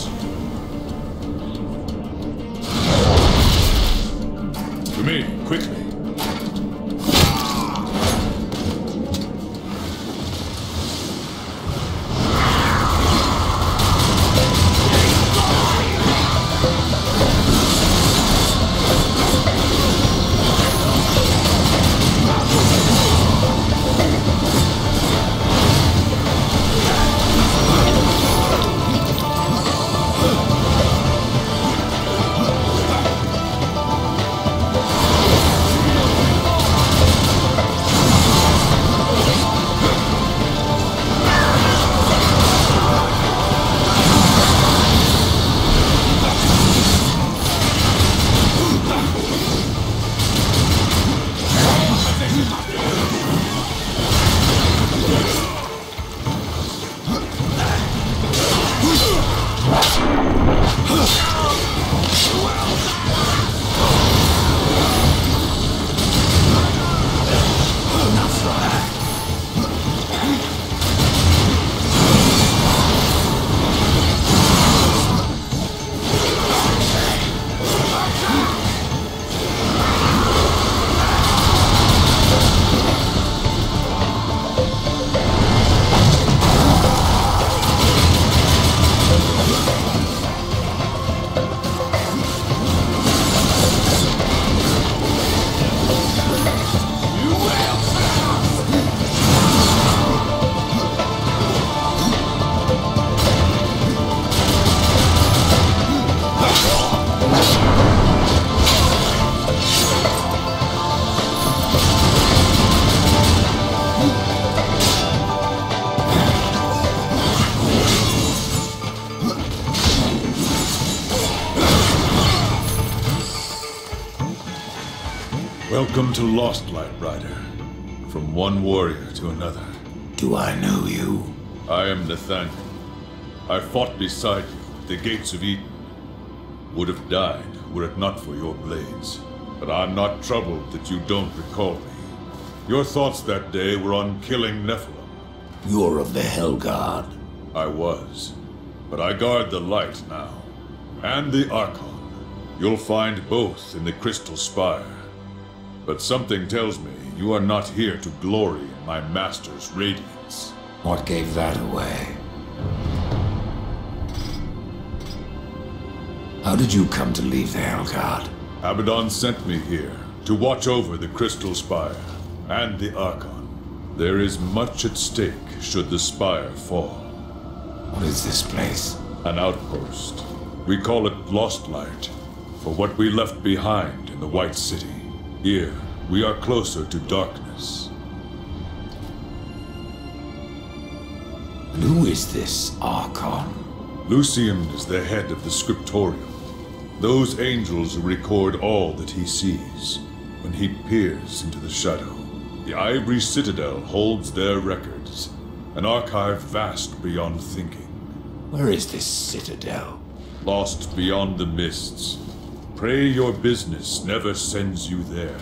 To me, quickly. Welcome to Lost Light, Rider. From one warrior to another. Do I know you? I am Nathaniel. I fought beside you at the gates of Eden. Would have died were it not for your blades. But I'm not troubled that you don't recall me. Your thoughts that day were on killing Nephilim. You're of the Helguard. I was. But I guard the light now. And the Archon. You'll find both in the Crystal Spire. But something tells me you are not here to glory in my master's radiance. What gave that away? How did you come to leave the Helguard? Abaddon sent me here to watch over the Crystal Spire and the Archon. There is much at stake should the Spire fall. What is this place? An outpost. We call it Lost Light, for what we left behind in the White City. Here, we are closer to darkness. And who is this Archon? Lucian is the head of the Scriptorium. Those angels who record all that he sees when he peers into the shadow. The Ivory Citadel holds their records, an archive vast beyond thinking. Where is this citadel? Lost beyond the mists. Pray your business never sends you there.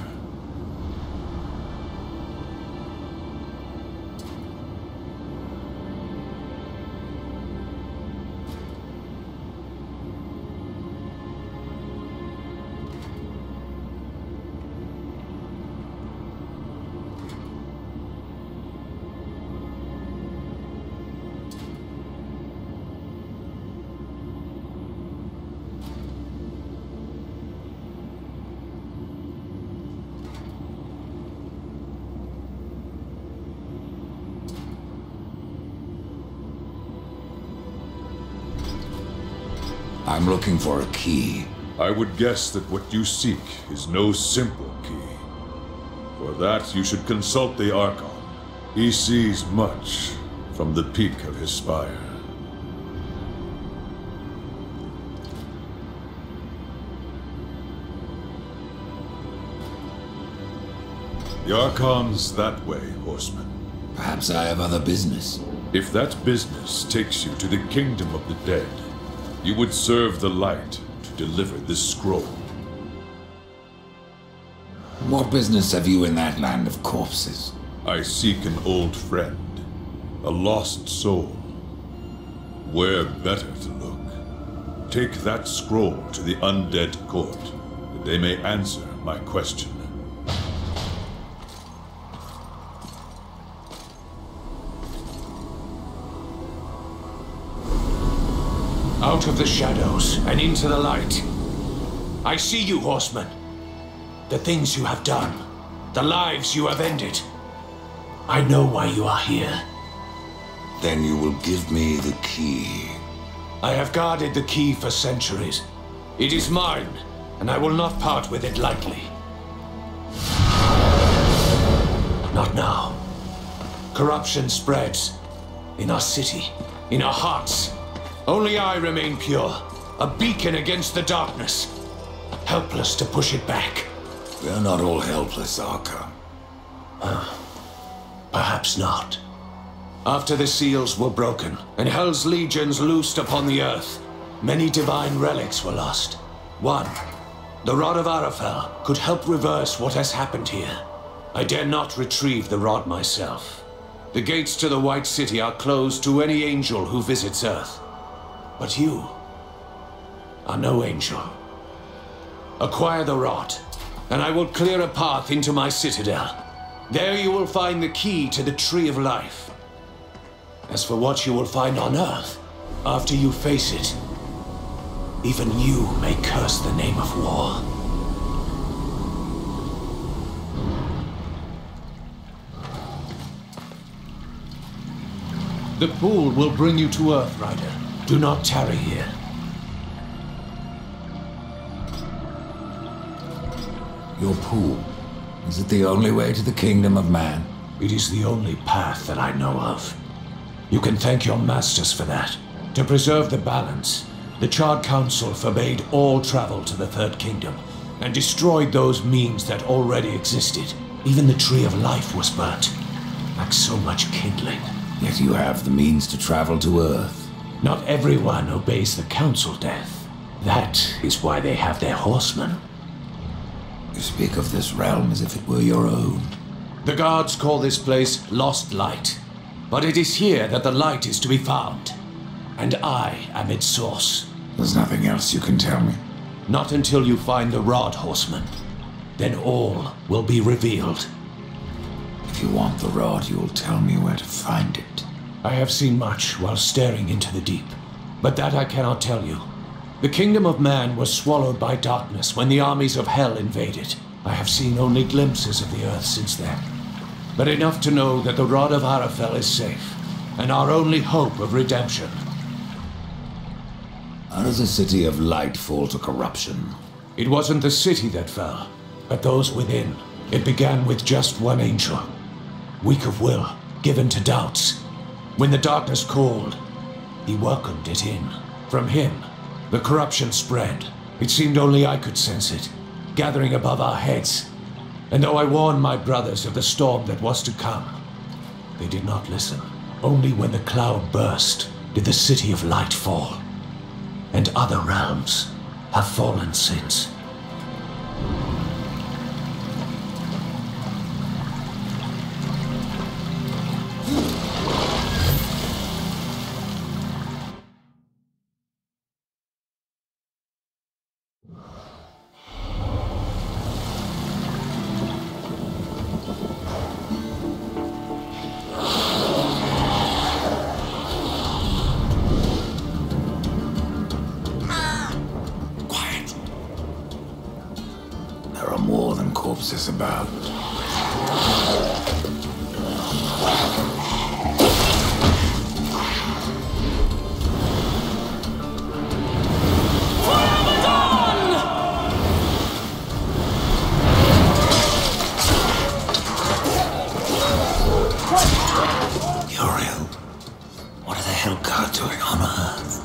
I'm looking for a key. I would guess that what you seek is no simple key. For that, you should consult the Archon. He sees much from the peak of his spire. The Archon's that way, Horseman. Perhaps I have other business. If that business takes you to the kingdom of the dead, you would serve the light to deliver this scroll. What business have you in that land of corpses? I seek an old friend, a lost soul. Where better to look? Take that scroll to the undead court, that they may answer my question. Out of the shadows and into the light. I see you, Horseman. The things you have done. The lives you have ended. I know why you are here. Then you will give me the key. I have guarded the key for centuries. It is mine, and I will not part with it lightly. Not now. Corruption spreads. In our city. In our hearts. Only I remain pure, a beacon against the darkness, helpless to push it back. We are not all helpless, Archon. Perhaps not. After the seals were broken, and Hell's legions loosed upon the earth, many divine relics were lost. One, the Rod of Arafel, could help reverse what has happened here. I dare not retrieve the rod myself. The gates to the White City are closed to any angel who visits Earth. But you are no angel. Acquire the rod, and I will clear a path into my citadel. There you will find the key to the Tree of Life. As for what you will find on Earth, after you face it, even you may curse the name of war. The pool will bring you to Earth, Rider. Do not tarry here. Your pool. Is it the only way to the kingdom of man? It is the only path that I know of. You can thank your masters for that. To preserve the balance, the Charred Council forbade all travel to the Third Kingdom, and destroyed those means that already existed. Even the Tree of Life was burnt, like so much kindling. Yet you have the means to travel to Earth. Not everyone obeys the Council, Death. That is why they have their horsemen. You speak of this realm as if it were your own. The guards call this place Lost Light. But it is here that the light is to be found. And I am its source. There's nothing else you can tell me? Not until you find the Rod Horseman. Then all will be revealed. If you want the rod, you'll tell me where to find it. I have seen much while staring into the deep, but that I cannot tell you. The kingdom of man was swallowed by darkness when the armies of hell invaded. I have seen only glimpses of the earth since then, but enough to know that the Rod of Arafel is safe, and our only hope of redemption. How does the City of Light fall to corruption? It wasn't the city that fell, but those within. It began with just one angel, weak of will, given to doubts. When the darkness called, he welcomed it in. From him, the corruption spread. It seemed only I could sense it, gathering above our heads. And though I warned my brothers of the storm that was to come, they did not listen. Only when the cloud burst did the City of Light fall. And other realms have fallen since. Corpses about. Uriel, what are the Hellguard doing on Earth?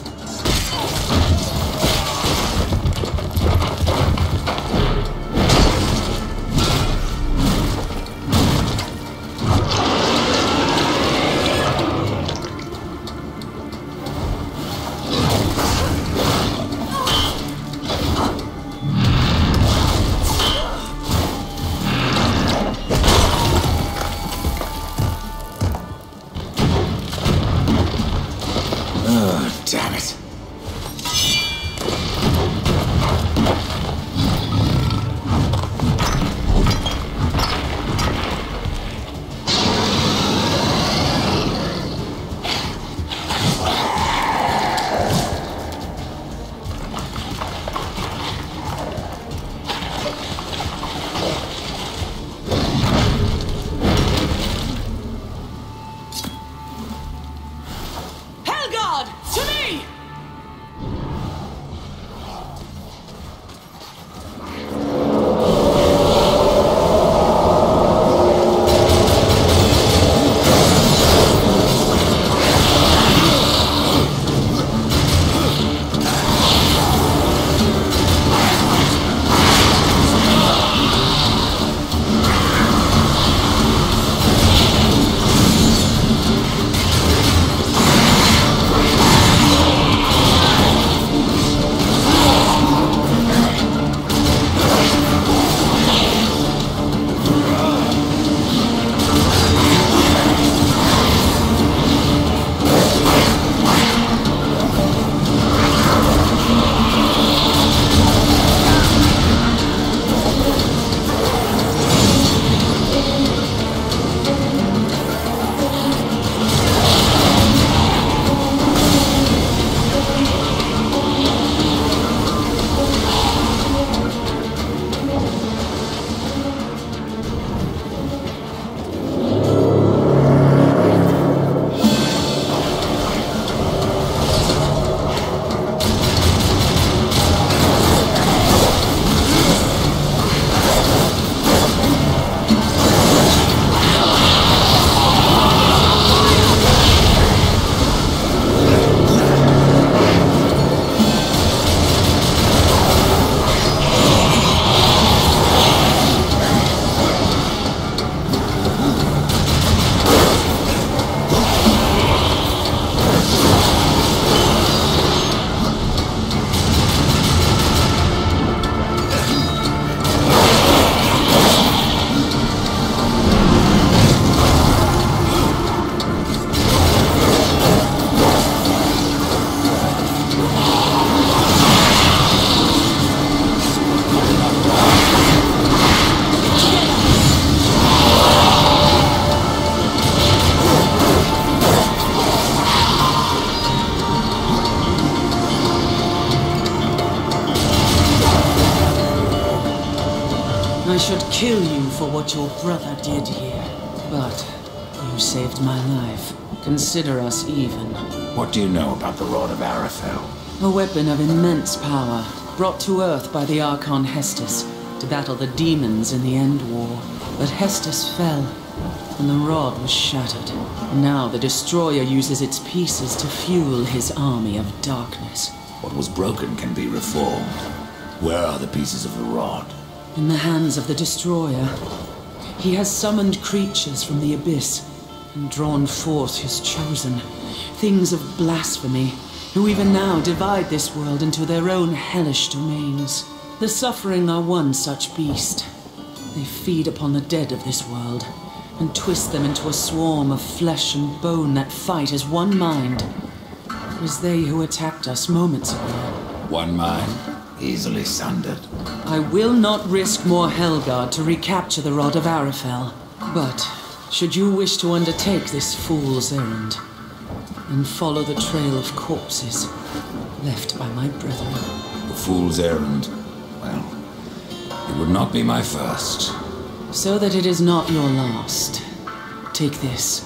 should kill you for what your brother did here. But you saved my life. Consider us even. What do you know about the Rod of Arafel? A weapon of immense power, brought to Earth by the Archon Hestus to battle the demons in the End War. But Hestus fell, and the rod was shattered. Now the Destroyer uses its pieces to fuel his army of darkness. What was broken can be reformed. Where are the pieces of the rod? In the hands of the Destroyer. He has summoned creatures from the Abyss and drawn forth his chosen, things of blasphemy, who even now divide this world into their own hellish domains. The Suffering are one such beast. They feed upon the dead of this world and twist them into a swarm of flesh and bone that fight as one mind. It was they who attacked us moments ago. One mind, easily sundered. I will not risk more Helgard to recapture the Rod of Arafel. But should you wish to undertake this fool's errand, and follow the trail of corpses left by my brethren. The fool's errand? Well, it would not be my first. So that it is not your last, take this.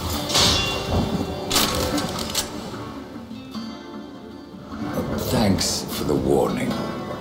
Thanks for the warning.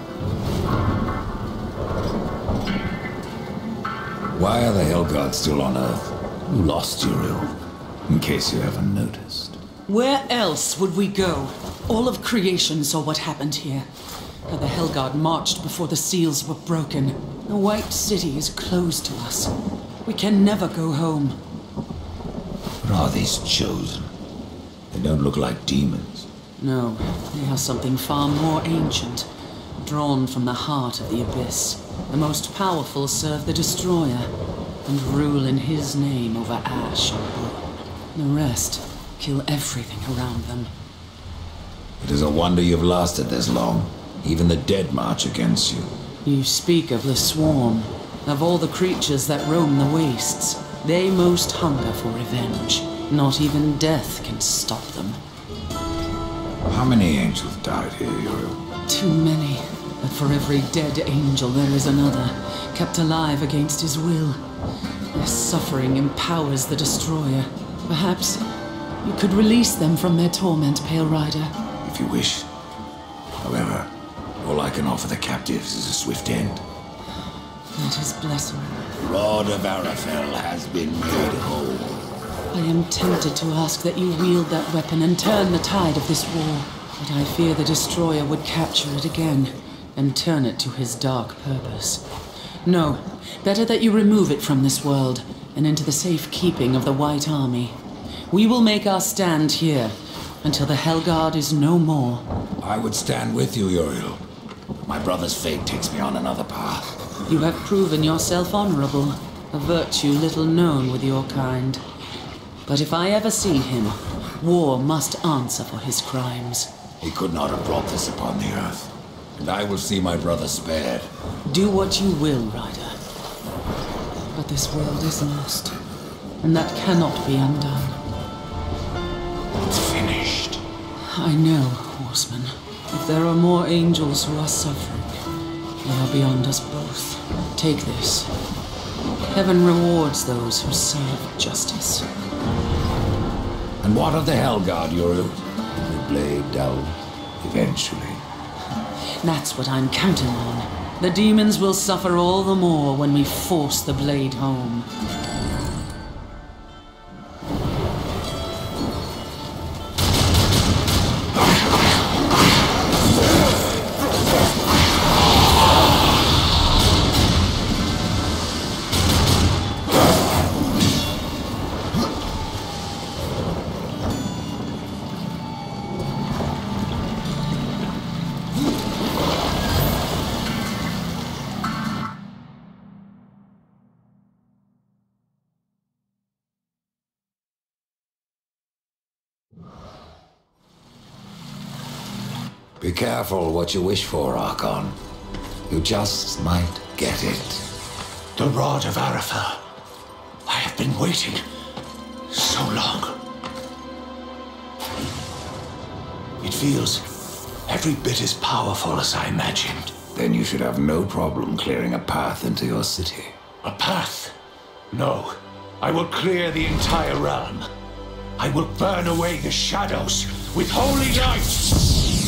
Why are the Helguard still on Earth? You lost Uriel, in case you haven't noticed. Where else would we go? All of creation saw what happened here. How the Helguard marched before the seals were broken. The White City is closed to us. We can never go home. What are these chosen? They don't look like demons. No, they are something far more ancient, drawn from the heart of the Abyss. The most powerful serve the Destroyer, and rule in his name over ash and bone. The rest kill everything around them. It is a wonder you've lasted this long. Even the dead march against you. You speak of the Swarm, of all the creatures that roam the wastes. They most hunger for revenge. Not even death can stop them. How many angels died here, Uriel? Too many. But for every dead angel there is another, kept alive against his will. Their suffering empowers the Destroyer. Perhaps you could release them from their torment, Pale Rider. If you wish. However, all I can offer the captives is a swift end. Let his blessing. The Rod of Arafel has been made whole. I am tempted to ask that you wield that weapon and turn the tide of this war. But I fear the Destroyer would capture it again and turn it to his dark purpose. No, better that you remove it from this world and into the safekeeping of the White Army. We will make our stand here until the Helguard is no more. I would stand with you, Uriel. My brother's fate takes me on another path. You have proven yourself honorable, a virtue little known with your kind. But if I ever see him, war must answer for his crimes. He could not have brought this upon the Earth. And I will see my brother spared. Do what you will, Ryder. But this world is lost, and that cannot be undone. It's finished. I know, Horseman. If there are more angels who are suffering, they are beyond us both. Take this. Heaven rewards those who serve justice. And what of the Helguard, Uriel? The blade dull, eventually. That's what I'm counting on. The demons will suffer all the more when we force the blade home. Be careful what you wish for, Archon. You just might get it. The Rod of Arafel. I have been waiting so long. It feels every bit as powerful as I imagined. Then you should have no problem clearing a path into your city. A path? No. I will clear the entire realm. I will burn away the shadows with holy light!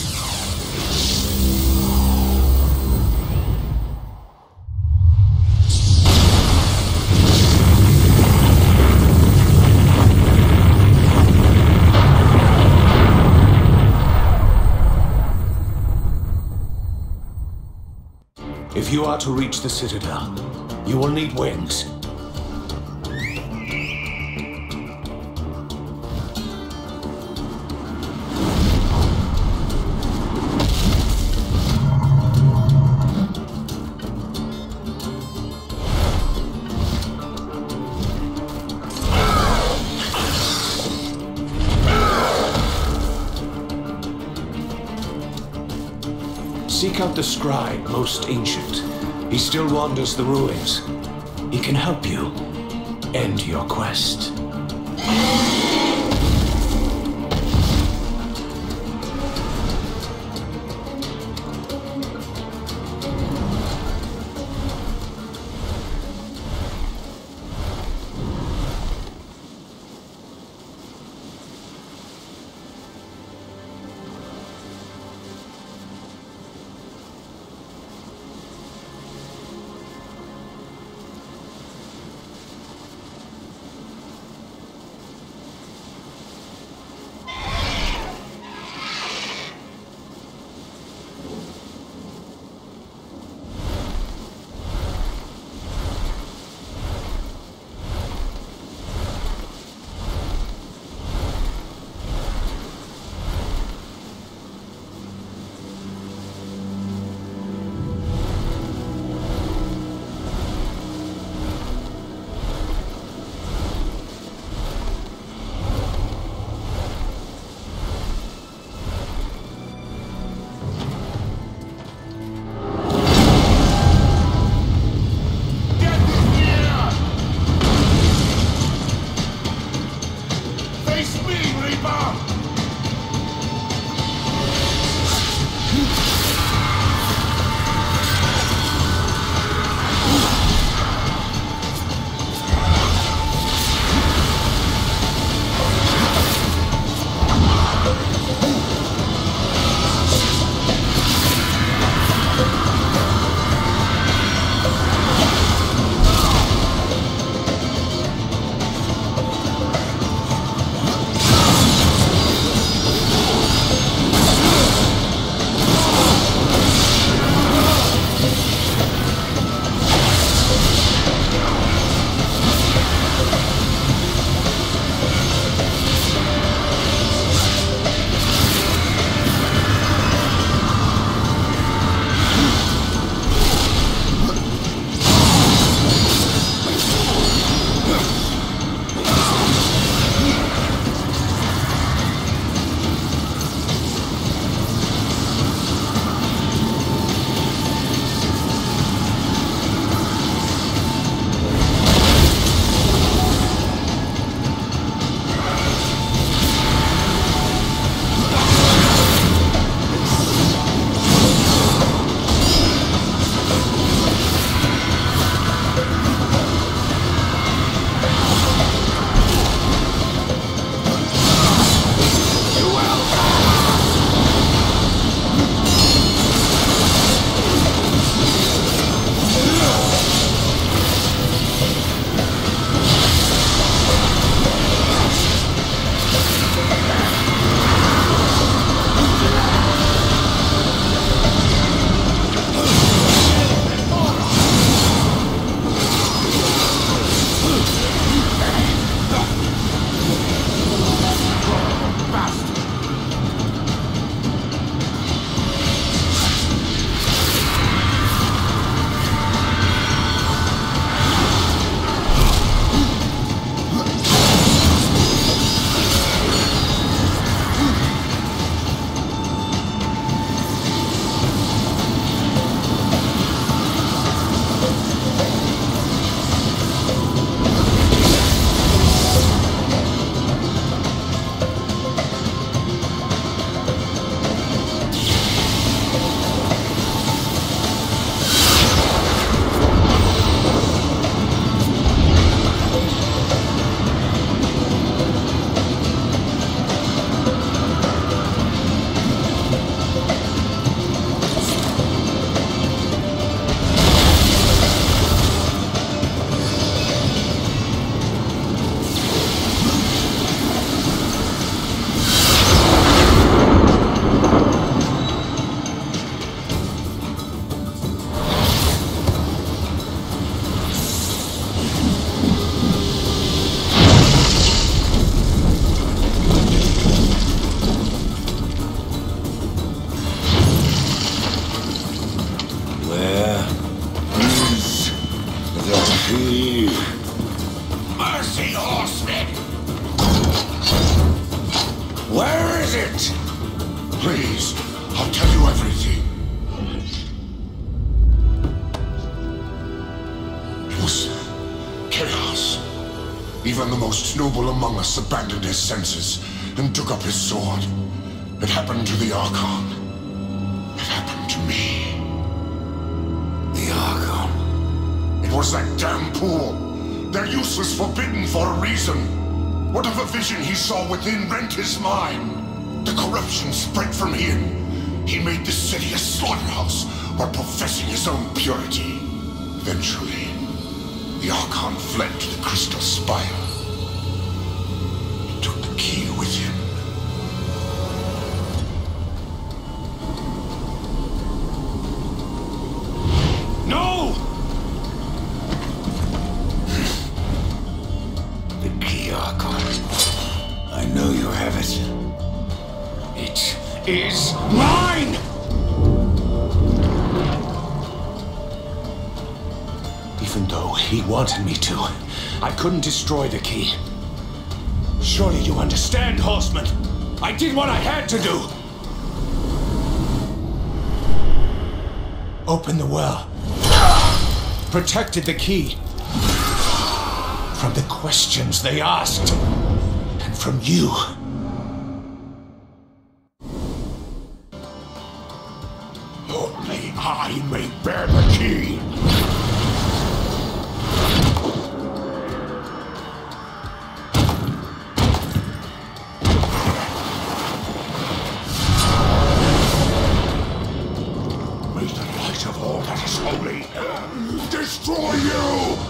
If you are to reach the Citadel, you will need wings. Seek out the scribe, most ancient. He still wanders the ruins. He can help you end your quest. The key. Mercy, horsemen! Where is it? Please, I'll tell you everything. It was chaos. Even the most noble among us abandoned his senses and took up his sword. It happened to the Archon. It happened to me. The Archon. It was that damn pool. Their use was forbidden for a reason. What if a vision he saw within rent his mind? The corruption spread from him. He made the city a slaughterhouse while professing his own purity. Eventually, the Archon fled to the Crystal Spire. He took the key with him. No! The key, Archon. I know you have it. It is mine! Even though he wanted me to, I couldn't destroy the key. Surely you understand, horseman. I did what I had to do. Opened the well. Protected the key. From the questions they asked. And from you. Only I may bear the key. May the light of all that is holy destroy you!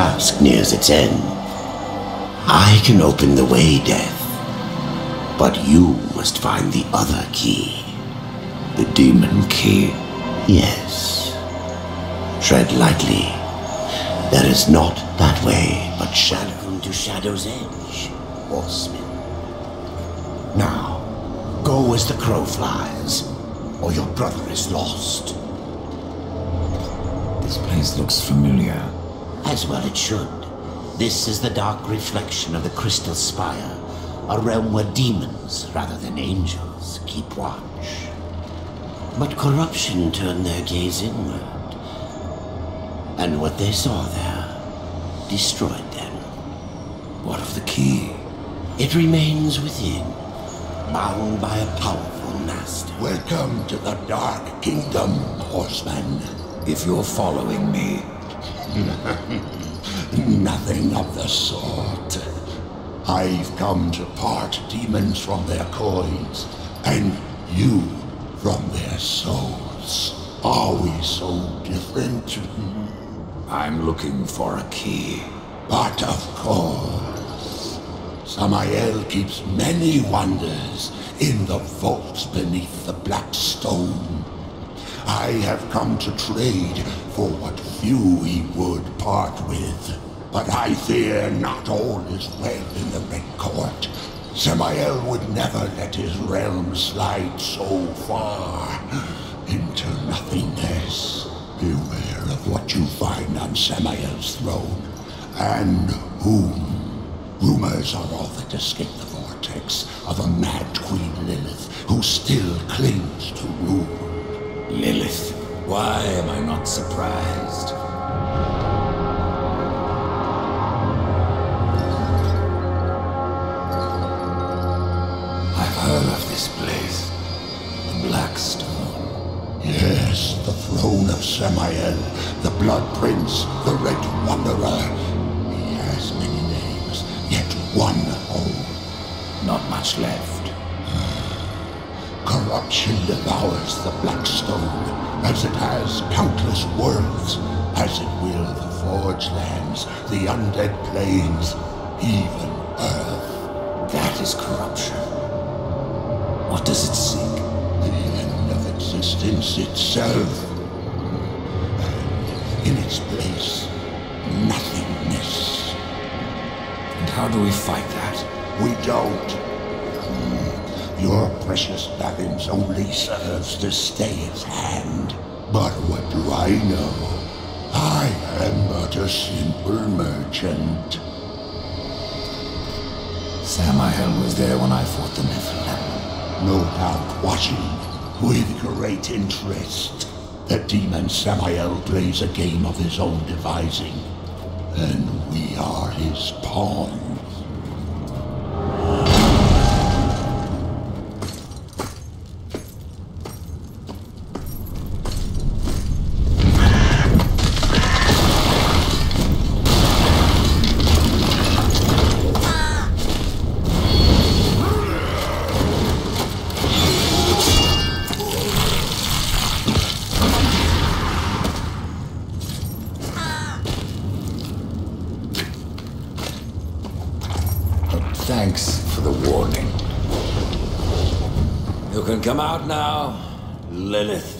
task nears its end. I can open the way, Death. But you must find the other key. The demon key? Yes. Tread lightly. There is not that way, but Welcome to Shadow's Edge, horseman. Now, go as the crow flies, or your brother is lost. This place looks familiar. As well it should. This is the dark reflection of the Crystal Spire, a realm where demons, rather than angels, keep watch. But corruption turned their gaze inward, and what they saw there destroyed them. What of the key? It remains within, bound by a powerful master. Welcome to the Dark Kingdom, horseman. If you're following me. Nothing of the sort. I've come to part demons from their coins, and you from their souls. Are we so different? I'm looking for a key. But of course, Samael keeps many wonders in the vaults beneath the Black Stone. I have come to trade for what few he would part with. But I fear not all is well in the Red Court. Samael would never let his realm slide so far into nothingness. Beware of what you find on Samael's throne, and whom. Rumors are all that escape the vortex of a mad Queen Lilith who still clings to rule. Lilith? Why am I not surprised? I've heard of this place. The Black Stone. Yes, the throne of Samael, the Blood Prince, the Red Wanderer. He has many names, yet one home. Not much left. Corruption devours the Black Stone, as it has countless worlds, as it will the Forge Lands, the Undead Plains, even Earth. That is corruption. What does it seek? The end of existence itself. And in its place, nothingness. And how do we fight that? We don't. Your precious Bavins only serves to stay his hand. But what do I know? I am but a simple merchant. Samael was there when I fought the Nephilim. No doubt watching, with great interest. The demon Samael plays a game of his own devising, and we are his pawns. Thanks for the warning. You can come out now, Lilith.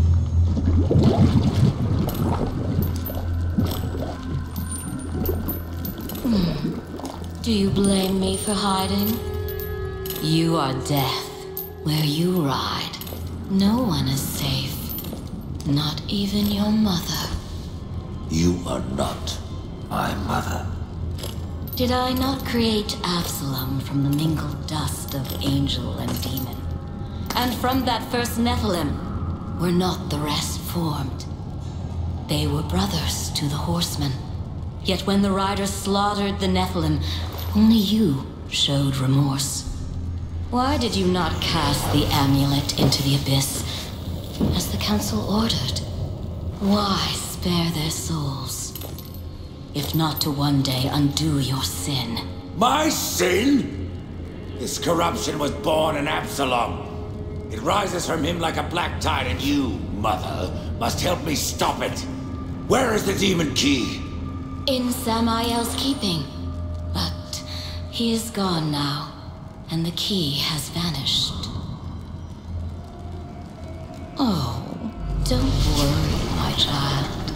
Do you blame me for hiding? You are death. Where you ride, no one is safe. Not even your mother. You are not my mother. Did I not create Absalom from the mingled dust of angel and demon? And from that first Nephilim, were not the rest formed? They were brothers to the horsemen. Yet when the riders slaughtered the Nephilim, only you showed remorse. Why did you not cast the amulet into the abyss, as the council ordered? Why spare their souls? If not to one day undo your sin. My sin? This corruption was born in Absalom. It rises from him like a black tide, and you, Mother, must help me stop it. Where is the demon key? In Samael's keeping. But he is gone now, and the key has vanished. Oh, don't worry, my child.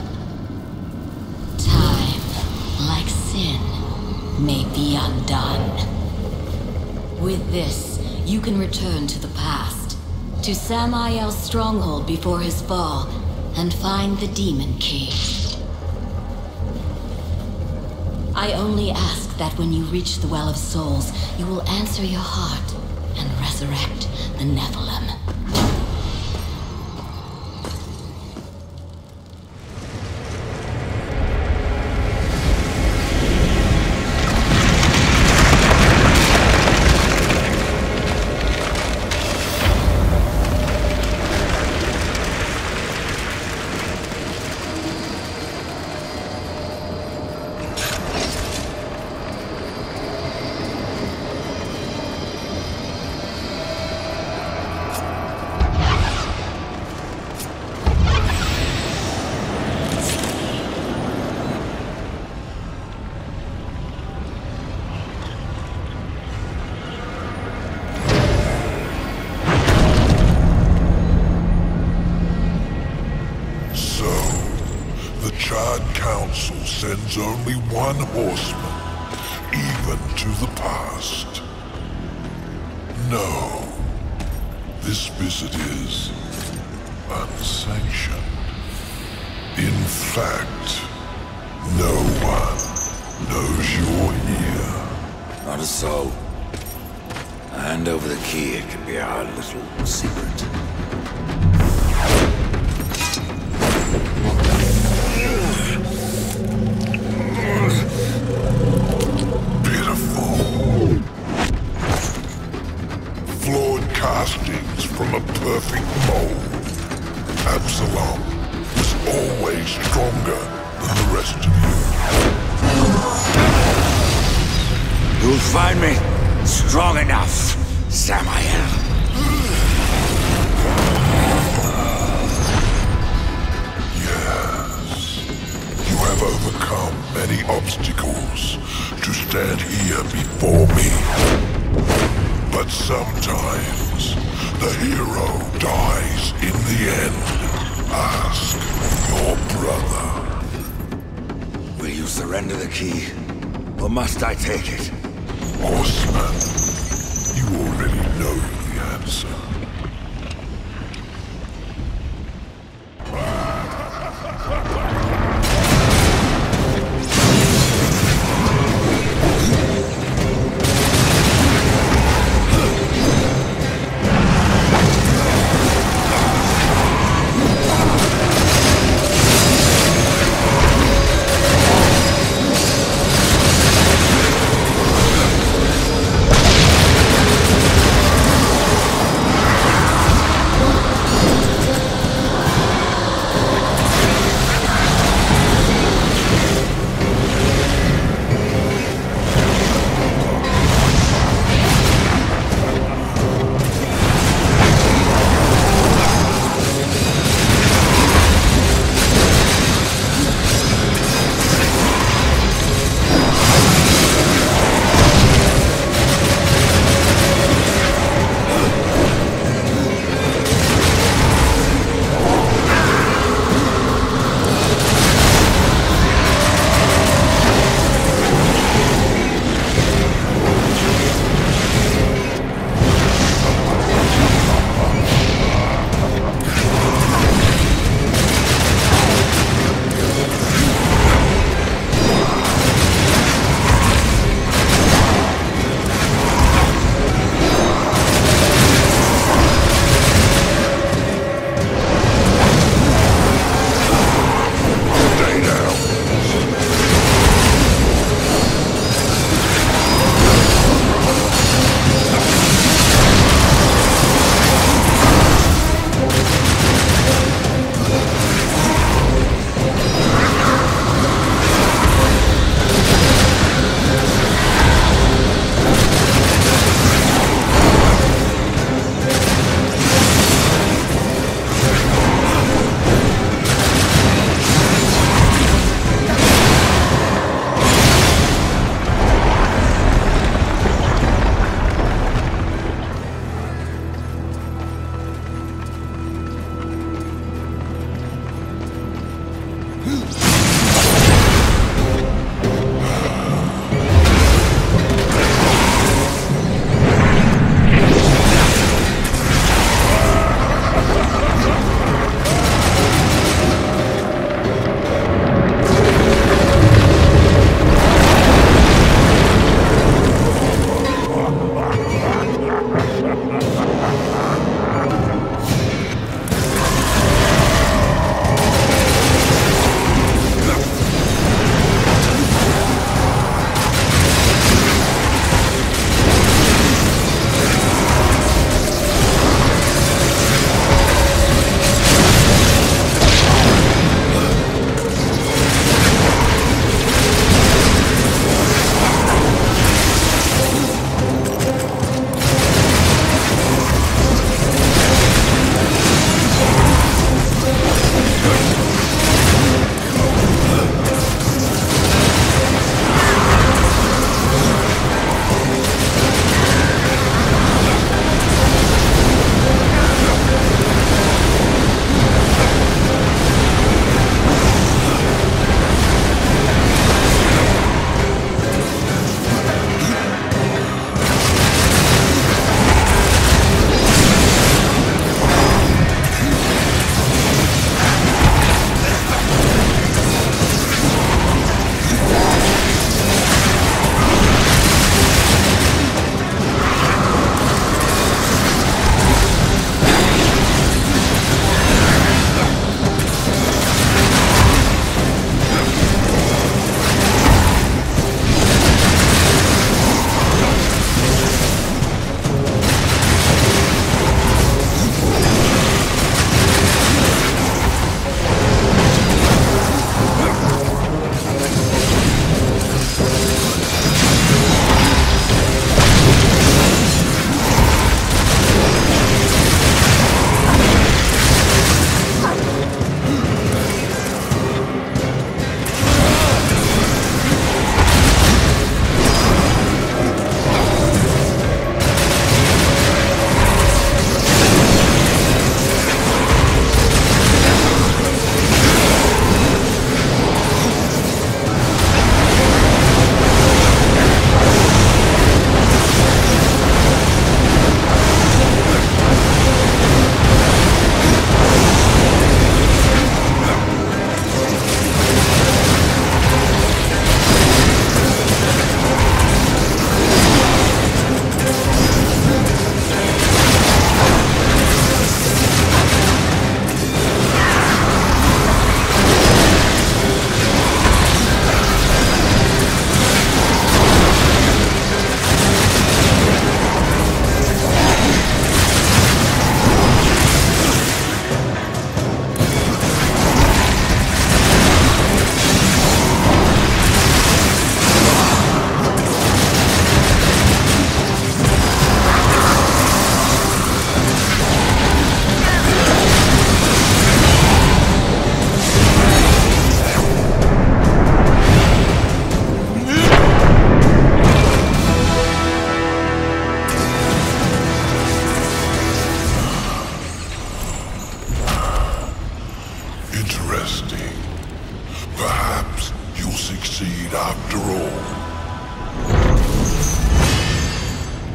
Time, like sin, may be undone. With this, you can return to the past, to Samael's stronghold before his fall, and find the demon key. I only ask that when you reach the Well of Souls, you will answer your heart and resurrect the Nephilim. Sends only one horseman, even to the past. No, this visit is unsanctioned. In fact, no one knows you're here. Not a soul. Hand over the key, it can be our little secret. Castings from a perfect mold. Absalom was always stronger than the rest of you. You'll find me strong enough, Samael. Yes. You have overcome many obstacles to stand here before me. But sometimes, the hero dies in the end. Ask your brother. Will you surrender the key, or must I take it? Horseman, you already know the answer.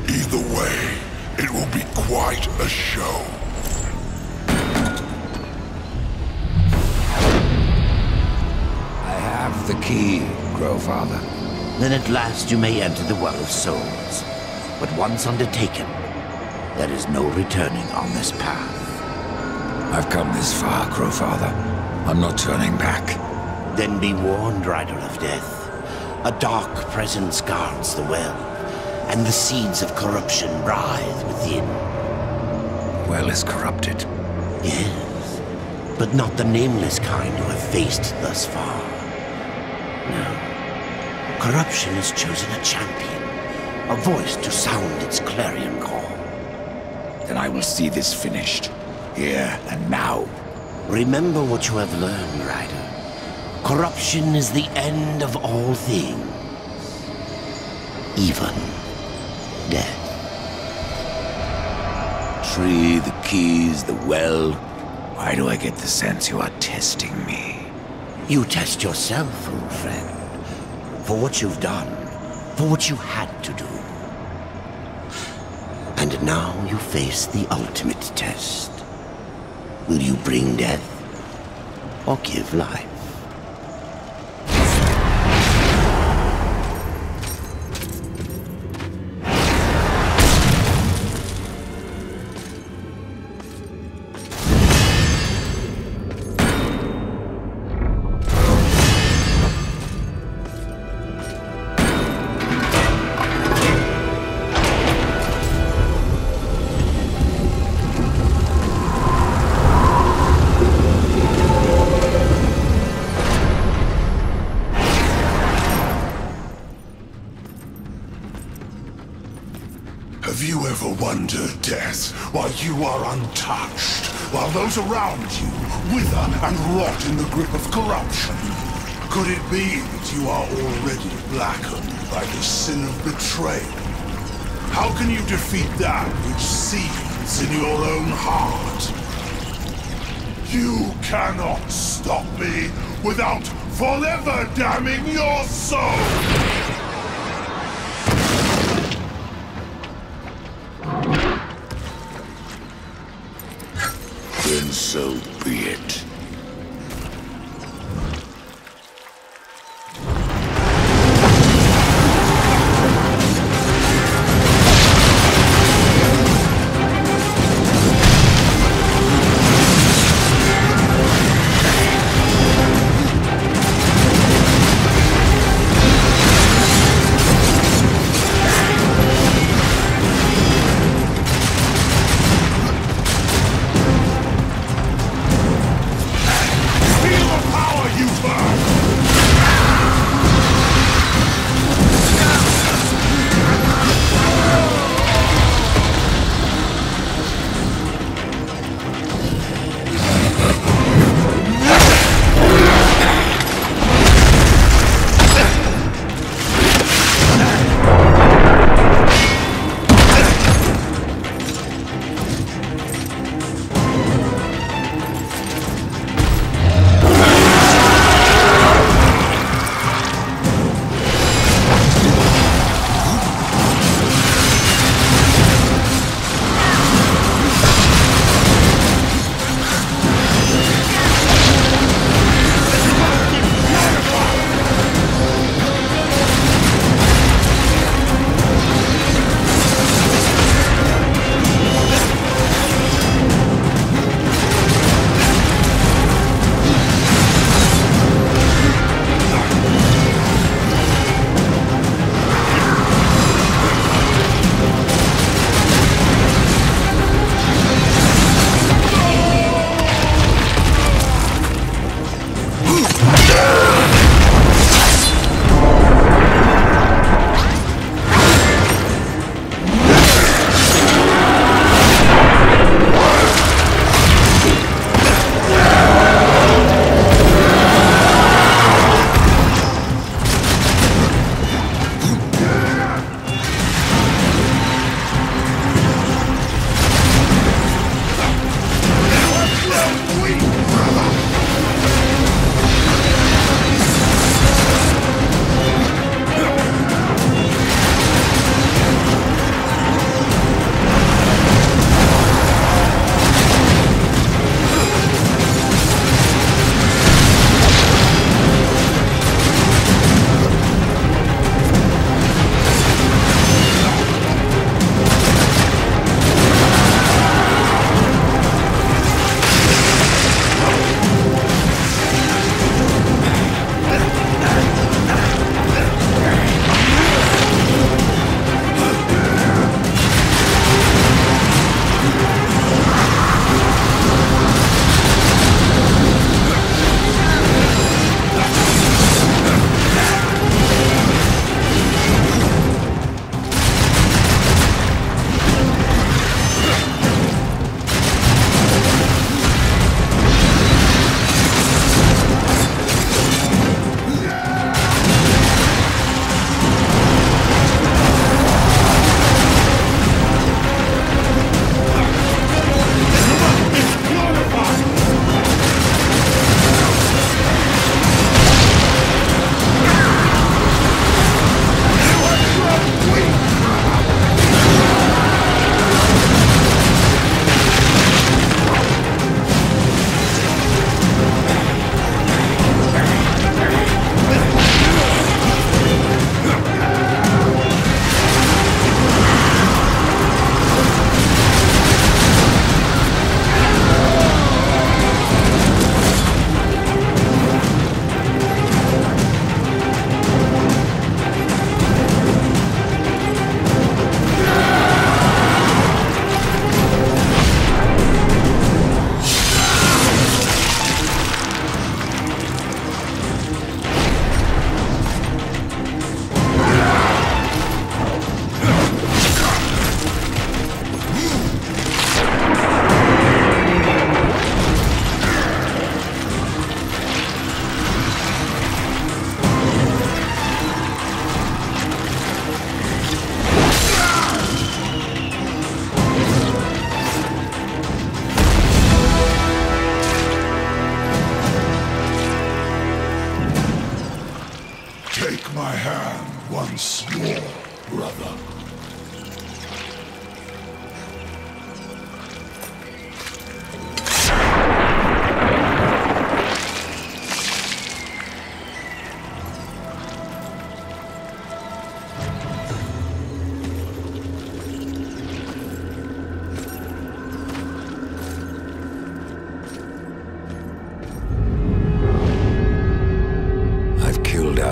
Either way, it will be quite a show. I have the key, Growfather. Then at last you may enter the Well of Souls. But once undertaken, there is no returning on this path. I've come this far, Growfather. I'm not turning back. Then be warned, Rider of Death. A dark presence guards the well, and the seeds of corruption writhe within. The well is corrupted. Yes, but not the nameless kind you have faced thus far. No. Corruption has chosen a champion, a voice to sound its clarion call. Then I will see this finished, here and now. Remember what you have learned, Rider. Corruption is the end of all things. Even death. Tree, the keys, the well. Why do I get the sense you are testing me? You test yourself, old friend. For what you've done. For what you had to do. And now you face the ultimate test. Will you bring death? Or give life? Have you ever wondered, Death, why you are untouched, while those around you wither and rot in the grip of corruption? Could it be that you are already blackened by the sin of betrayal? How can you defeat that which seethes in your own heart? You cannot stop me without forever damning your soul! Then so be it.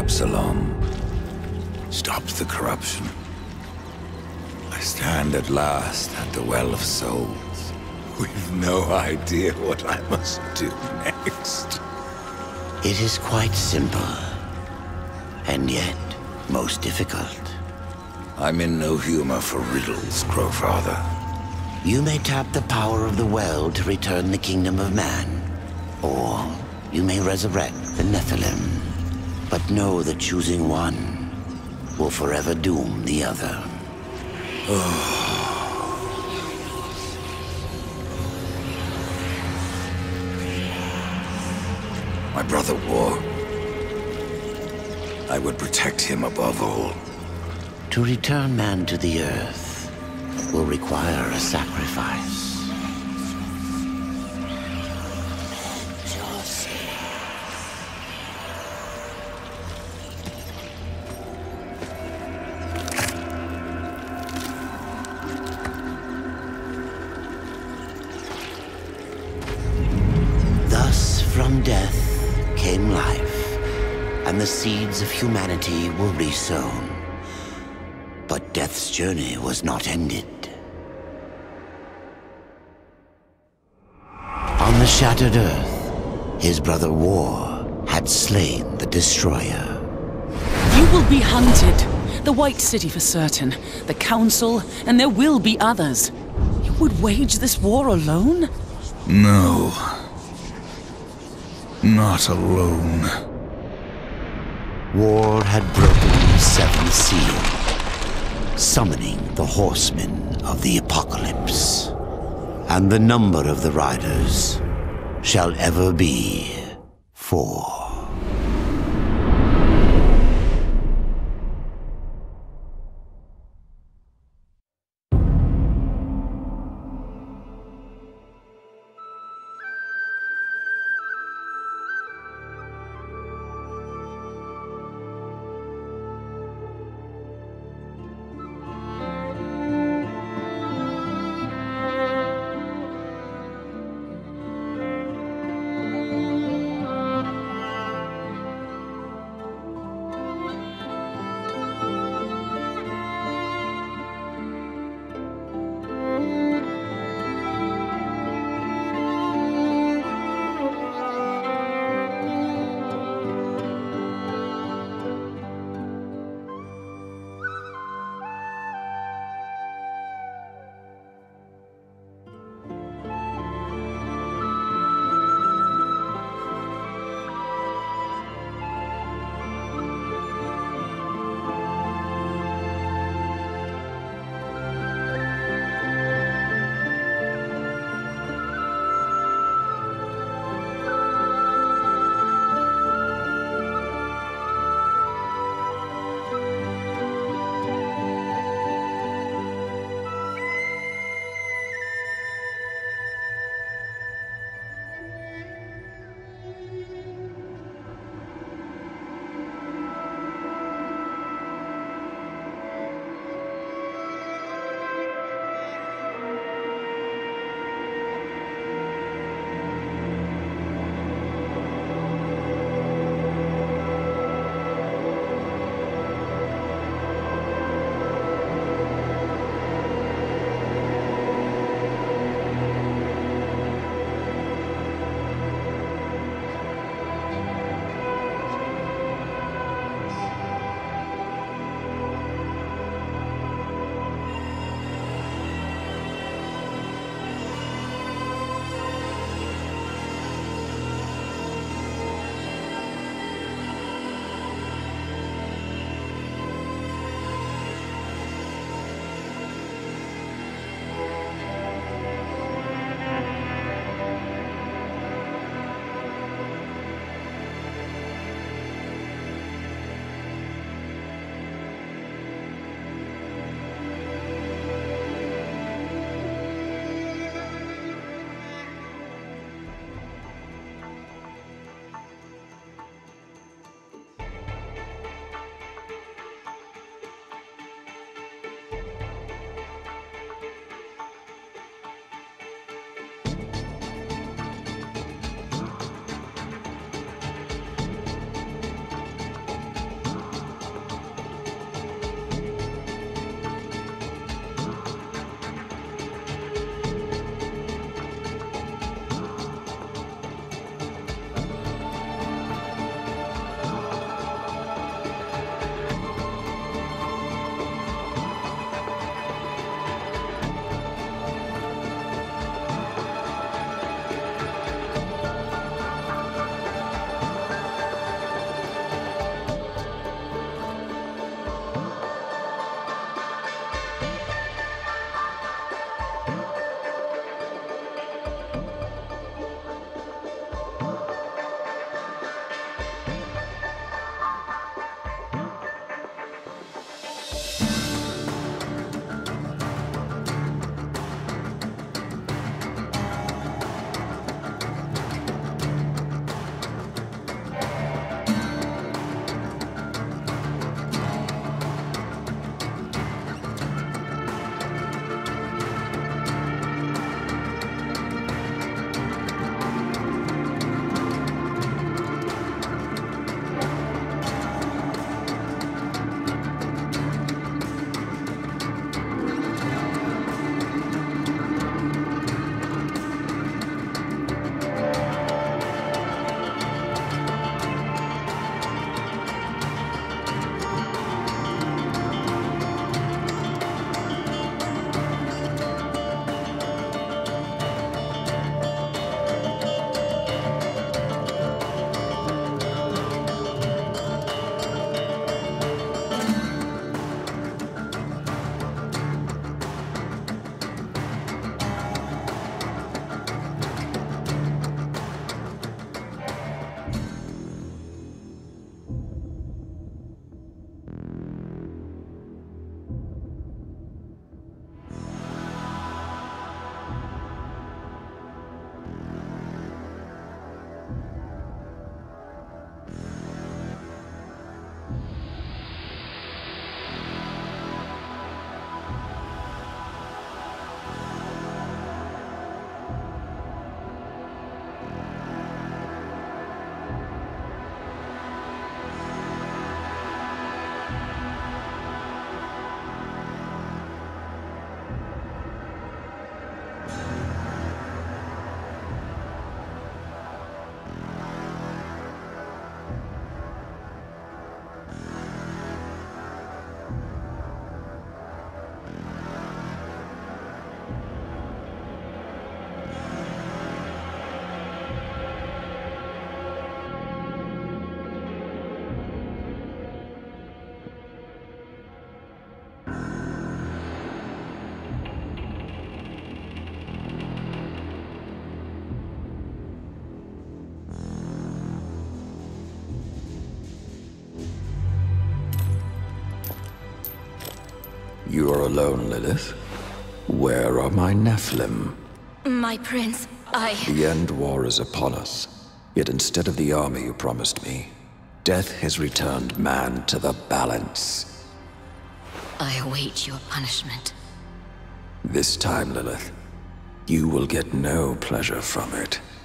Absalom. Stop the corruption. I stand at last at the Well of Souls, with no idea what I must do next. It is quite simple, and yet most difficult. I'm in no humor for riddles, Crowfather. You may tap the power of the well to return the kingdom of man, or you may resurrect the Nephilim. But know that choosing one will forever doom the other. My brother War. I would protect him above all. To return man to the earth will require a sacrifice. Thus from death came life, and the seeds of humanity were resown. But death's journey was not ended. On the shattered earth, his brother War had slain the Destroyer. You will be hunted. The White City for certain. The Council, and there will be others. You would wage this war alone? No. Not alone. War had broken the seventh seal, summoning the horsemen of the apocalypse. And the number of the riders shall ever be 4. You are alone, Lilith? Where are my Nephilim? My prince, The End War is upon us. Yet instead of the army you promised me, death has returned man to the balance. I await your punishment. This time, Lilith, you will get no pleasure from it.